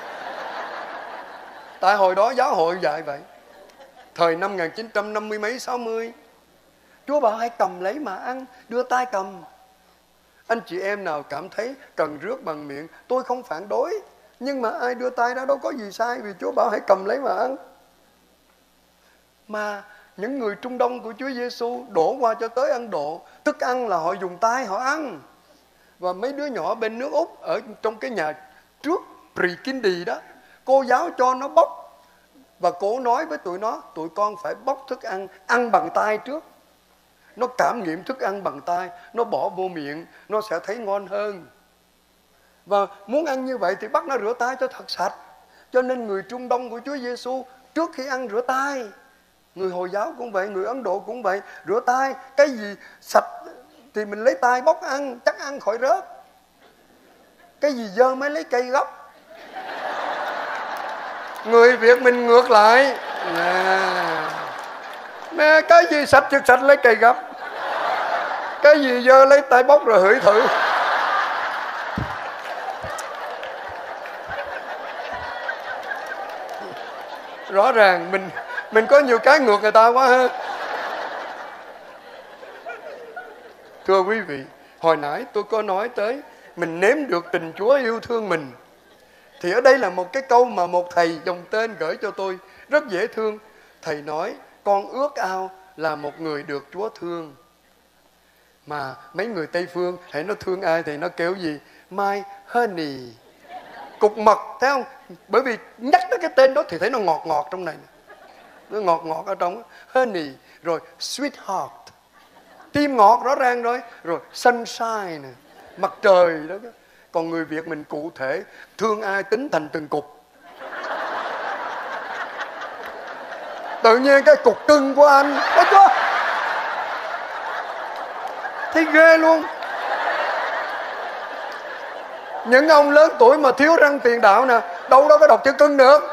Tại hồi đó giáo hội dạy vậy. Thời năm một nghìn chín trăm năm mươi mấy sáu mươi, Chúa bảo hãy cầm lấy mà ăn, đưa tay cầm. Anh chị em nào cảm thấy cần rước bằng miệng, tôi không phản đối. Nhưng mà ai đưa tay ra đâu có gì sai, vì Chúa bảo hãy cầm lấy mà ăn. Mà những người Trung Đông của Chúa Giêsu đổ qua cho tới Ấn Độ, thức ăn là họ dùng tay họ ăn. Và mấy đứa nhỏ bên nước Úc ở trong cái nhà trước pre-kindy đó, cô giáo cho nó bóc. Và cô nói với tụi nó, tụi con phải bóc thức ăn, ăn bằng tay trước. Nó cảm nghiệm thức ăn bằng tay, nó bỏ vô miệng, nó sẽ thấy ngon hơn. Và muốn ăn như vậy thì bắt nó rửa tay cho thật sạch. Cho nên người Trung Đông của Chúa Giêsu trước khi ăn rửa tay. Người Hồi giáo cũng vậy, người Ấn Độ cũng vậy, rửa tay. Cái gì sạch thì mình lấy tay bóc ăn, chắc ăn khỏi rớt. Cái gì dơ mới lấy cây gấp. Người Việt mình ngược lại. Nè, nè cái gì sạch chưa sạch lấy cây gấp, cái gì dơ lấy tay bóc rồi hửi thử. Rõ ràng mình mình có nhiều cái ngược người ta quá ha. Thưa quý vị, hồi nãy tôi có nói tới mình nếm được tình Chúa yêu thương mình. Thì ở đây là một cái câu mà một thầy dòng tên gửi cho tôi, rất dễ thương. Thầy nói, con ước ao là một người được Chúa thương. Mà mấy người Tây Phương, hãy nó thương ai thì nó kêu gì? My honey. Cục mật, thấy không? Bởi vì nhắc tới cái tên đó thì thấy nó ngọt ngọt trong này. Nó ngọt ngọt ở trong. Honey, rồi sweetheart. Tim ngọt rõ ràng rồi. Rồi sunshine, mặt trời đó. Còn người Việt mình cụ thể, thương ai tính thành từng cục. Tự nhiên cái cục cưng của anh, thấy chưa? Thấy ghê luôn. Những ông lớn tuổi mà thiếu răng tiền đạo nè, đâu đó có đọc chữ cưng nữa.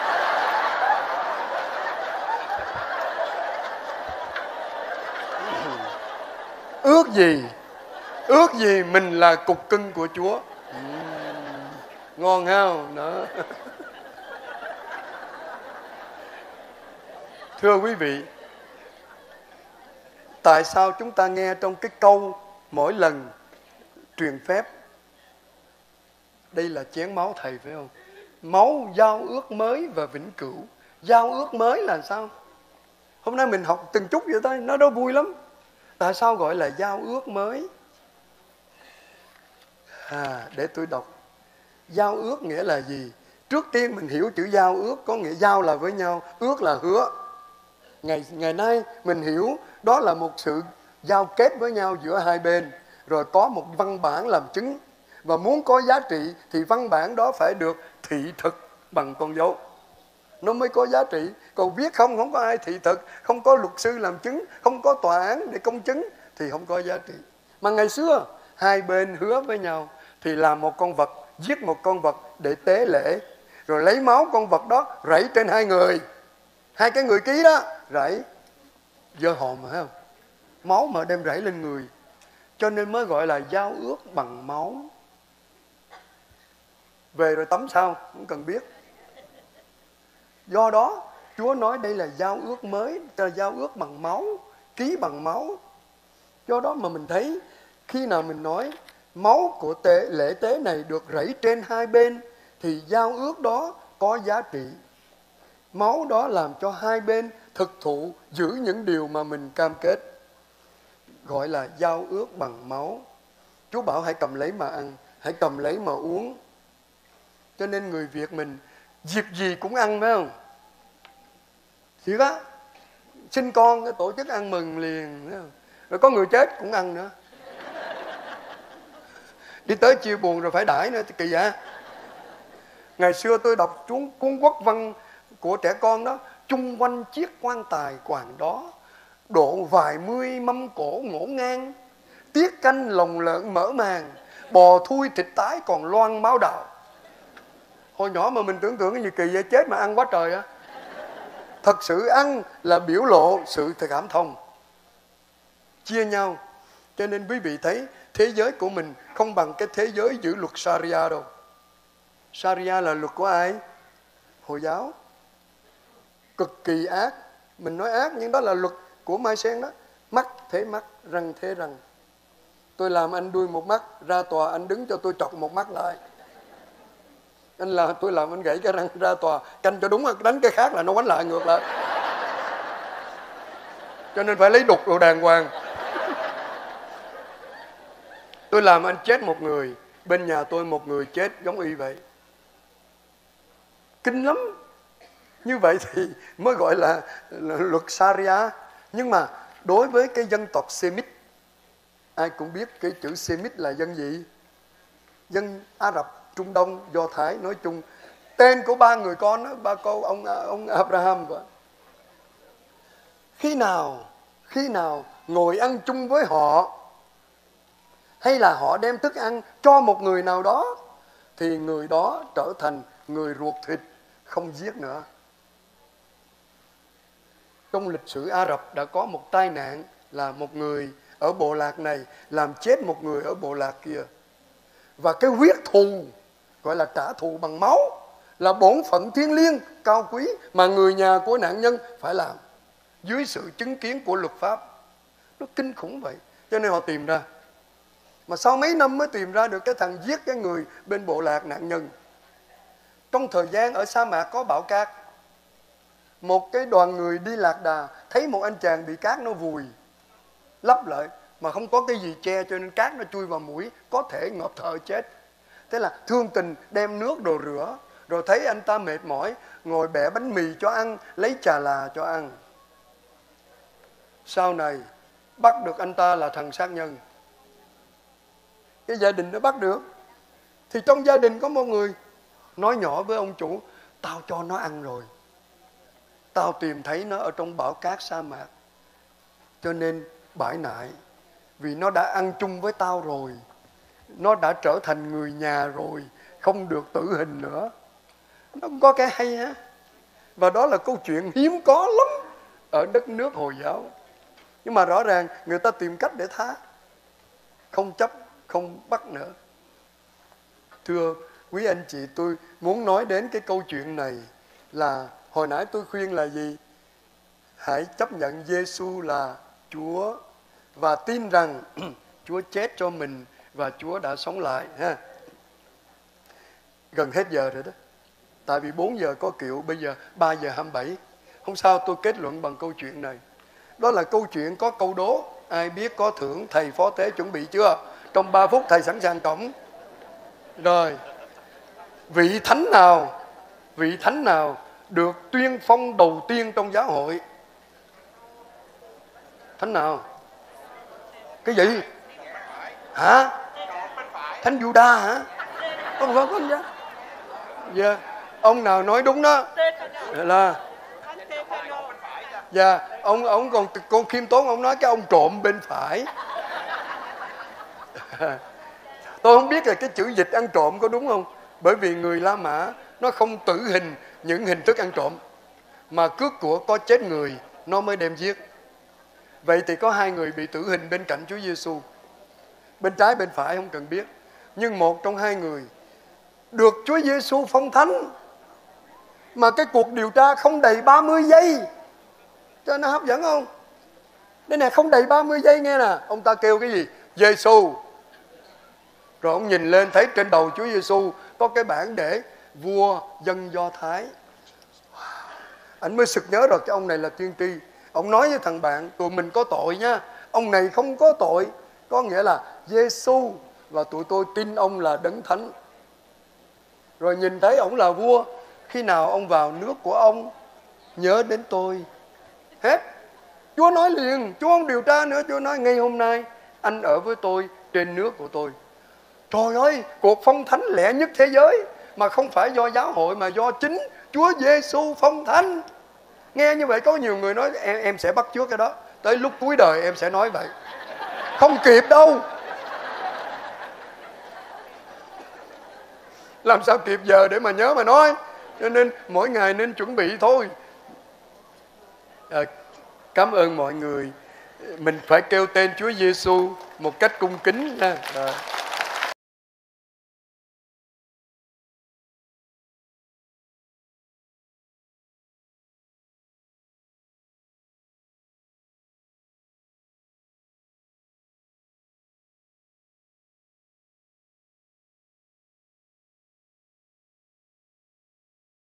Ước gì, ước gì mình là cục cưng của Chúa. uhm, Ngon không? Đó. Thưa quý vị, tại sao chúng ta nghe trong cái câu mỗi lần truyền phép, đây là chén máu Thầy phải không? Máu giao ước mới và vĩnh cửu. Giao ước mới là sao? Hôm nay mình học từng chút vậy thôi, nó đâu vui lắm. Tại sao gọi là giao ước mới? À, để tôi đọc. Giao ước nghĩa là gì? Trước tiên mình hiểu chữ giao ước có nghĩa giao là với nhau, ước là hứa. Ngày, ngày nay mình hiểu đó là một sự giao kết với nhau giữa hai bên, rồi có một văn bản làm chứng. Và muốn có giá trị thì văn bản đó phải được thị thực bằng con dấu, nó mới có giá trị. Còn viết không, không có ai thị thực, không có luật sư làm chứng, không có tòa án để công chứng thì không có giá trị. Mà ngày xưa hai bên hứa với nhau thì làm một con vật, giết một con vật để tế lễ, rồi lấy máu con vật đó rảy trên hai người, hai cái người ký đó rảy, dơ hồn mà thấy không? Máu mà đem rảy lên người, cho nên mới gọi là giao ước bằng máu. Về rồi tắm sao không cần biết. Do đó Chúa nói đây là giao ước mới, là giao ước bằng máu, ký bằng máu. Do đó mà mình thấy khi nào mình nói máu của tế, lễ tế này được rảy trên hai bên thì giao ước đó có giá trị. Máu đó làm cho hai bên thực thụ giữ những điều mà mình cam kết, gọi là giao ước bằng máu. Chúa bảo hãy cầm lấy mà ăn, hãy cầm lấy mà uống. Cho nên người Việt mình dịp gì cũng ăn phải không? Thiệt á, sinh con tổ chức ăn mừng liền, phải không? Rồi có người chết cũng ăn nữa. Đi tới chia buồn rồi phải đãi nữa, kỳ vậy. Ngày xưa tôi đọc cuốn, cuốn quốc văn của trẻ con đó, chung quanh chiếc quan tài quàng đó, độ vài mươi mâm cổ ngổ ngang, tiết canh lòng lợn mở màng, bò thui thịt tái còn loang máu đào. Hồi nhỏ mà mình tưởng tượng cái gì kỳ vậy, chết mà ăn quá trời á. Thật sự ăn là biểu lộ sự cảm thông, chia nhau. Cho nên quý vị thấy thế giới của mình không bằng cái thế giới giữ luật Sharia đâu. Sharia là luật của ai? Hồi giáo. Cực kỳ ác. Mình nói ác nhưng đó là luật của Mai Sen đó. Mắt thế mắt, răng thế răng. Tôi làm anh đuôi một mắt, ra tòa anh đứng cho tôi chọc một mắt lại. Anh là tôi làm anh gãy cái răng, ra tòa canh cho đúng, đánh cái khác là nó quánh lại ngược lại. Cho nên phải lấy đục đồ đàng hoàng. Tôi làm anh chết một người, bên nhà tôi một người chết giống y vậy. Kinh lắm. Như vậy thì mới gọi là, là luật Sharia. Nhưng mà đối với cái dân tộc Semit, ai cũng biết cái chữ Semit là dân gì? Dân Ả Rập, Trung Đông, Do Thái nói chung. Tên của ba người con đó, ba cô ông ông Abraham vậy. Khi nào khi nào ngồi ăn chung với họ, hay là họ đem thức ăn cho một người nào đó, thì người đó trở thành người ruột thịt, không giết nữa. Trong lịch sử Ả Rập đã có một tai nạn là một người ở bộ lạc này làm chết một người ở bộ lạc kia. Và cái huyết thù, gọi là trả thù bằng máu, là bổn phận thiêng liêng, cao quý mà người nhà của nạn nhân phải làm dưới sự chứng kiến của luật pháp. Nó kinh khủng vậy. Cho nên họ tìm ra. Mà sau mấy năm mới tìm ra được cái thằng giết cái người bên bộ lạc nạn nhân. Trong thời gian ở sa mạc có bão cát, một cái đoàn người đi lạc đà thấy một anh chàng bị cát nó vùi lấp lại, mà không có cái gì che cho nên cát nó chui vào mũi, có thể ngộp thở chết. Thế là thương tình đem nước đồ rửa, rồi thấy anh ta mệt mỏi, ngồi bẻ bánh mì cho ăn, lấy trà là cho ăn. Sau này bắt được anh ta là thằng sát nhân. Cái gia đình nó bắt được. Thì trong gia đình có một người nói nhỏ với ông chủ, tao cho nó ăn rồi, tao tìm thấy nó ở trong bão cát sa mạc, cho nên bãi nại. Vì nó đã ăn chung với tao rồi, nó đã trở thành người nhà rồi, không được tử hình nữa. Nó có cái hay á. Và đó là câu chuyện hiếm có lắm ở đất nước Hồi giáo. Nhưng mà rõ ràng người ta tìm cách để tha, không chấp, không bắt nữa. Thưa quý anh chị, tôi muốn nói đến cái câu chuyện này là hồi nãy tôi khuyên là gì? hãy chấp nhận Giêsu là Chúa và tin rằng Chúa chết cho mình và Chúa đã sống lại ha. Gần hết giờ rồi đó. Tại vì bốn giờ có kiệu, bây giờ ba giờ hai mươi bảy. Không sao, tôi kết luận bằng câu chuyện này. Đó là câu chuyện có câu đố. Ai biết có thưởng, thầy phó tế chuẩn bị chưa? Trong ba phút thầy sẵn sàng cổng. Rồi, vị thánh nào, vị thánh nào được tuyên phong đầu tiên trong giáo hội? Thánh nào? Cái gì? Hả? Thánh Giuđa hả? Không phải không chứ? Dạ, ông nào nói đúng đó là dạ, ông ông còn con khiêm tốn, ông nói cái ông trộm bên phải. Tôi không biết là cái chữ dịch ăn trộm có đúng không? Bởi vì người La Mã nó không tử hình những hình thức ăn trộm, mà cướp của có chết người nó mới đem giết. Vậy thì có hai người bị tử hình bên cạnh Chúa Giêsu, bên trái bên phải không cần biết, nhưng một trong hai người được Chúa Giêsu phong thánh. Mà cái cuộc điều tra không đầy ba mươi giây, cho nó hấp dẫn không? Đây nè, không đầy ba mươi giây nghe nè. Ông ta kêu cái gì? Giêsu. Rồi ông nhìn lên thấy trên đầu Chúa Giêsu có cái bảng để vua dân Do Thái. Anh mới sực nhớ rồi, cái ông này là tiên tri. Ông nói với thằng bạn, tụi mình có tội nha, ông này không có tội. Có nghĩa là Giêsu và tụi tôi tin ông là đấng thánh. Rồi nhìn thấy ông là vua, khi nào ông vào nước của ông nhớ đến tôi. Hết. Chúa nói liền, Chúa không điều tra nữa. Chúa nói ngay hôm nay anh ở với tôi trên nước của tôi. Trời ơi, cuộc phong thánh lẻ nhất thế giới, mà không phải do giáo hội mà do chính Chúa Giêsu phong thánh. Nghe như vậy có nhiều người nói em, em sẽ bắt chước cái đó, tới lúc cuối đời em sẽ nói vậy. Không kịp đâu. Làm sao kịp giờ để mà nhớ mà nói. Cho nên mỗi ngày nên chuẩn bị thôi. À, cảm ơn mọi người. Mình phải kêu tên Chúa Giêsu một cách cung kính nha. À.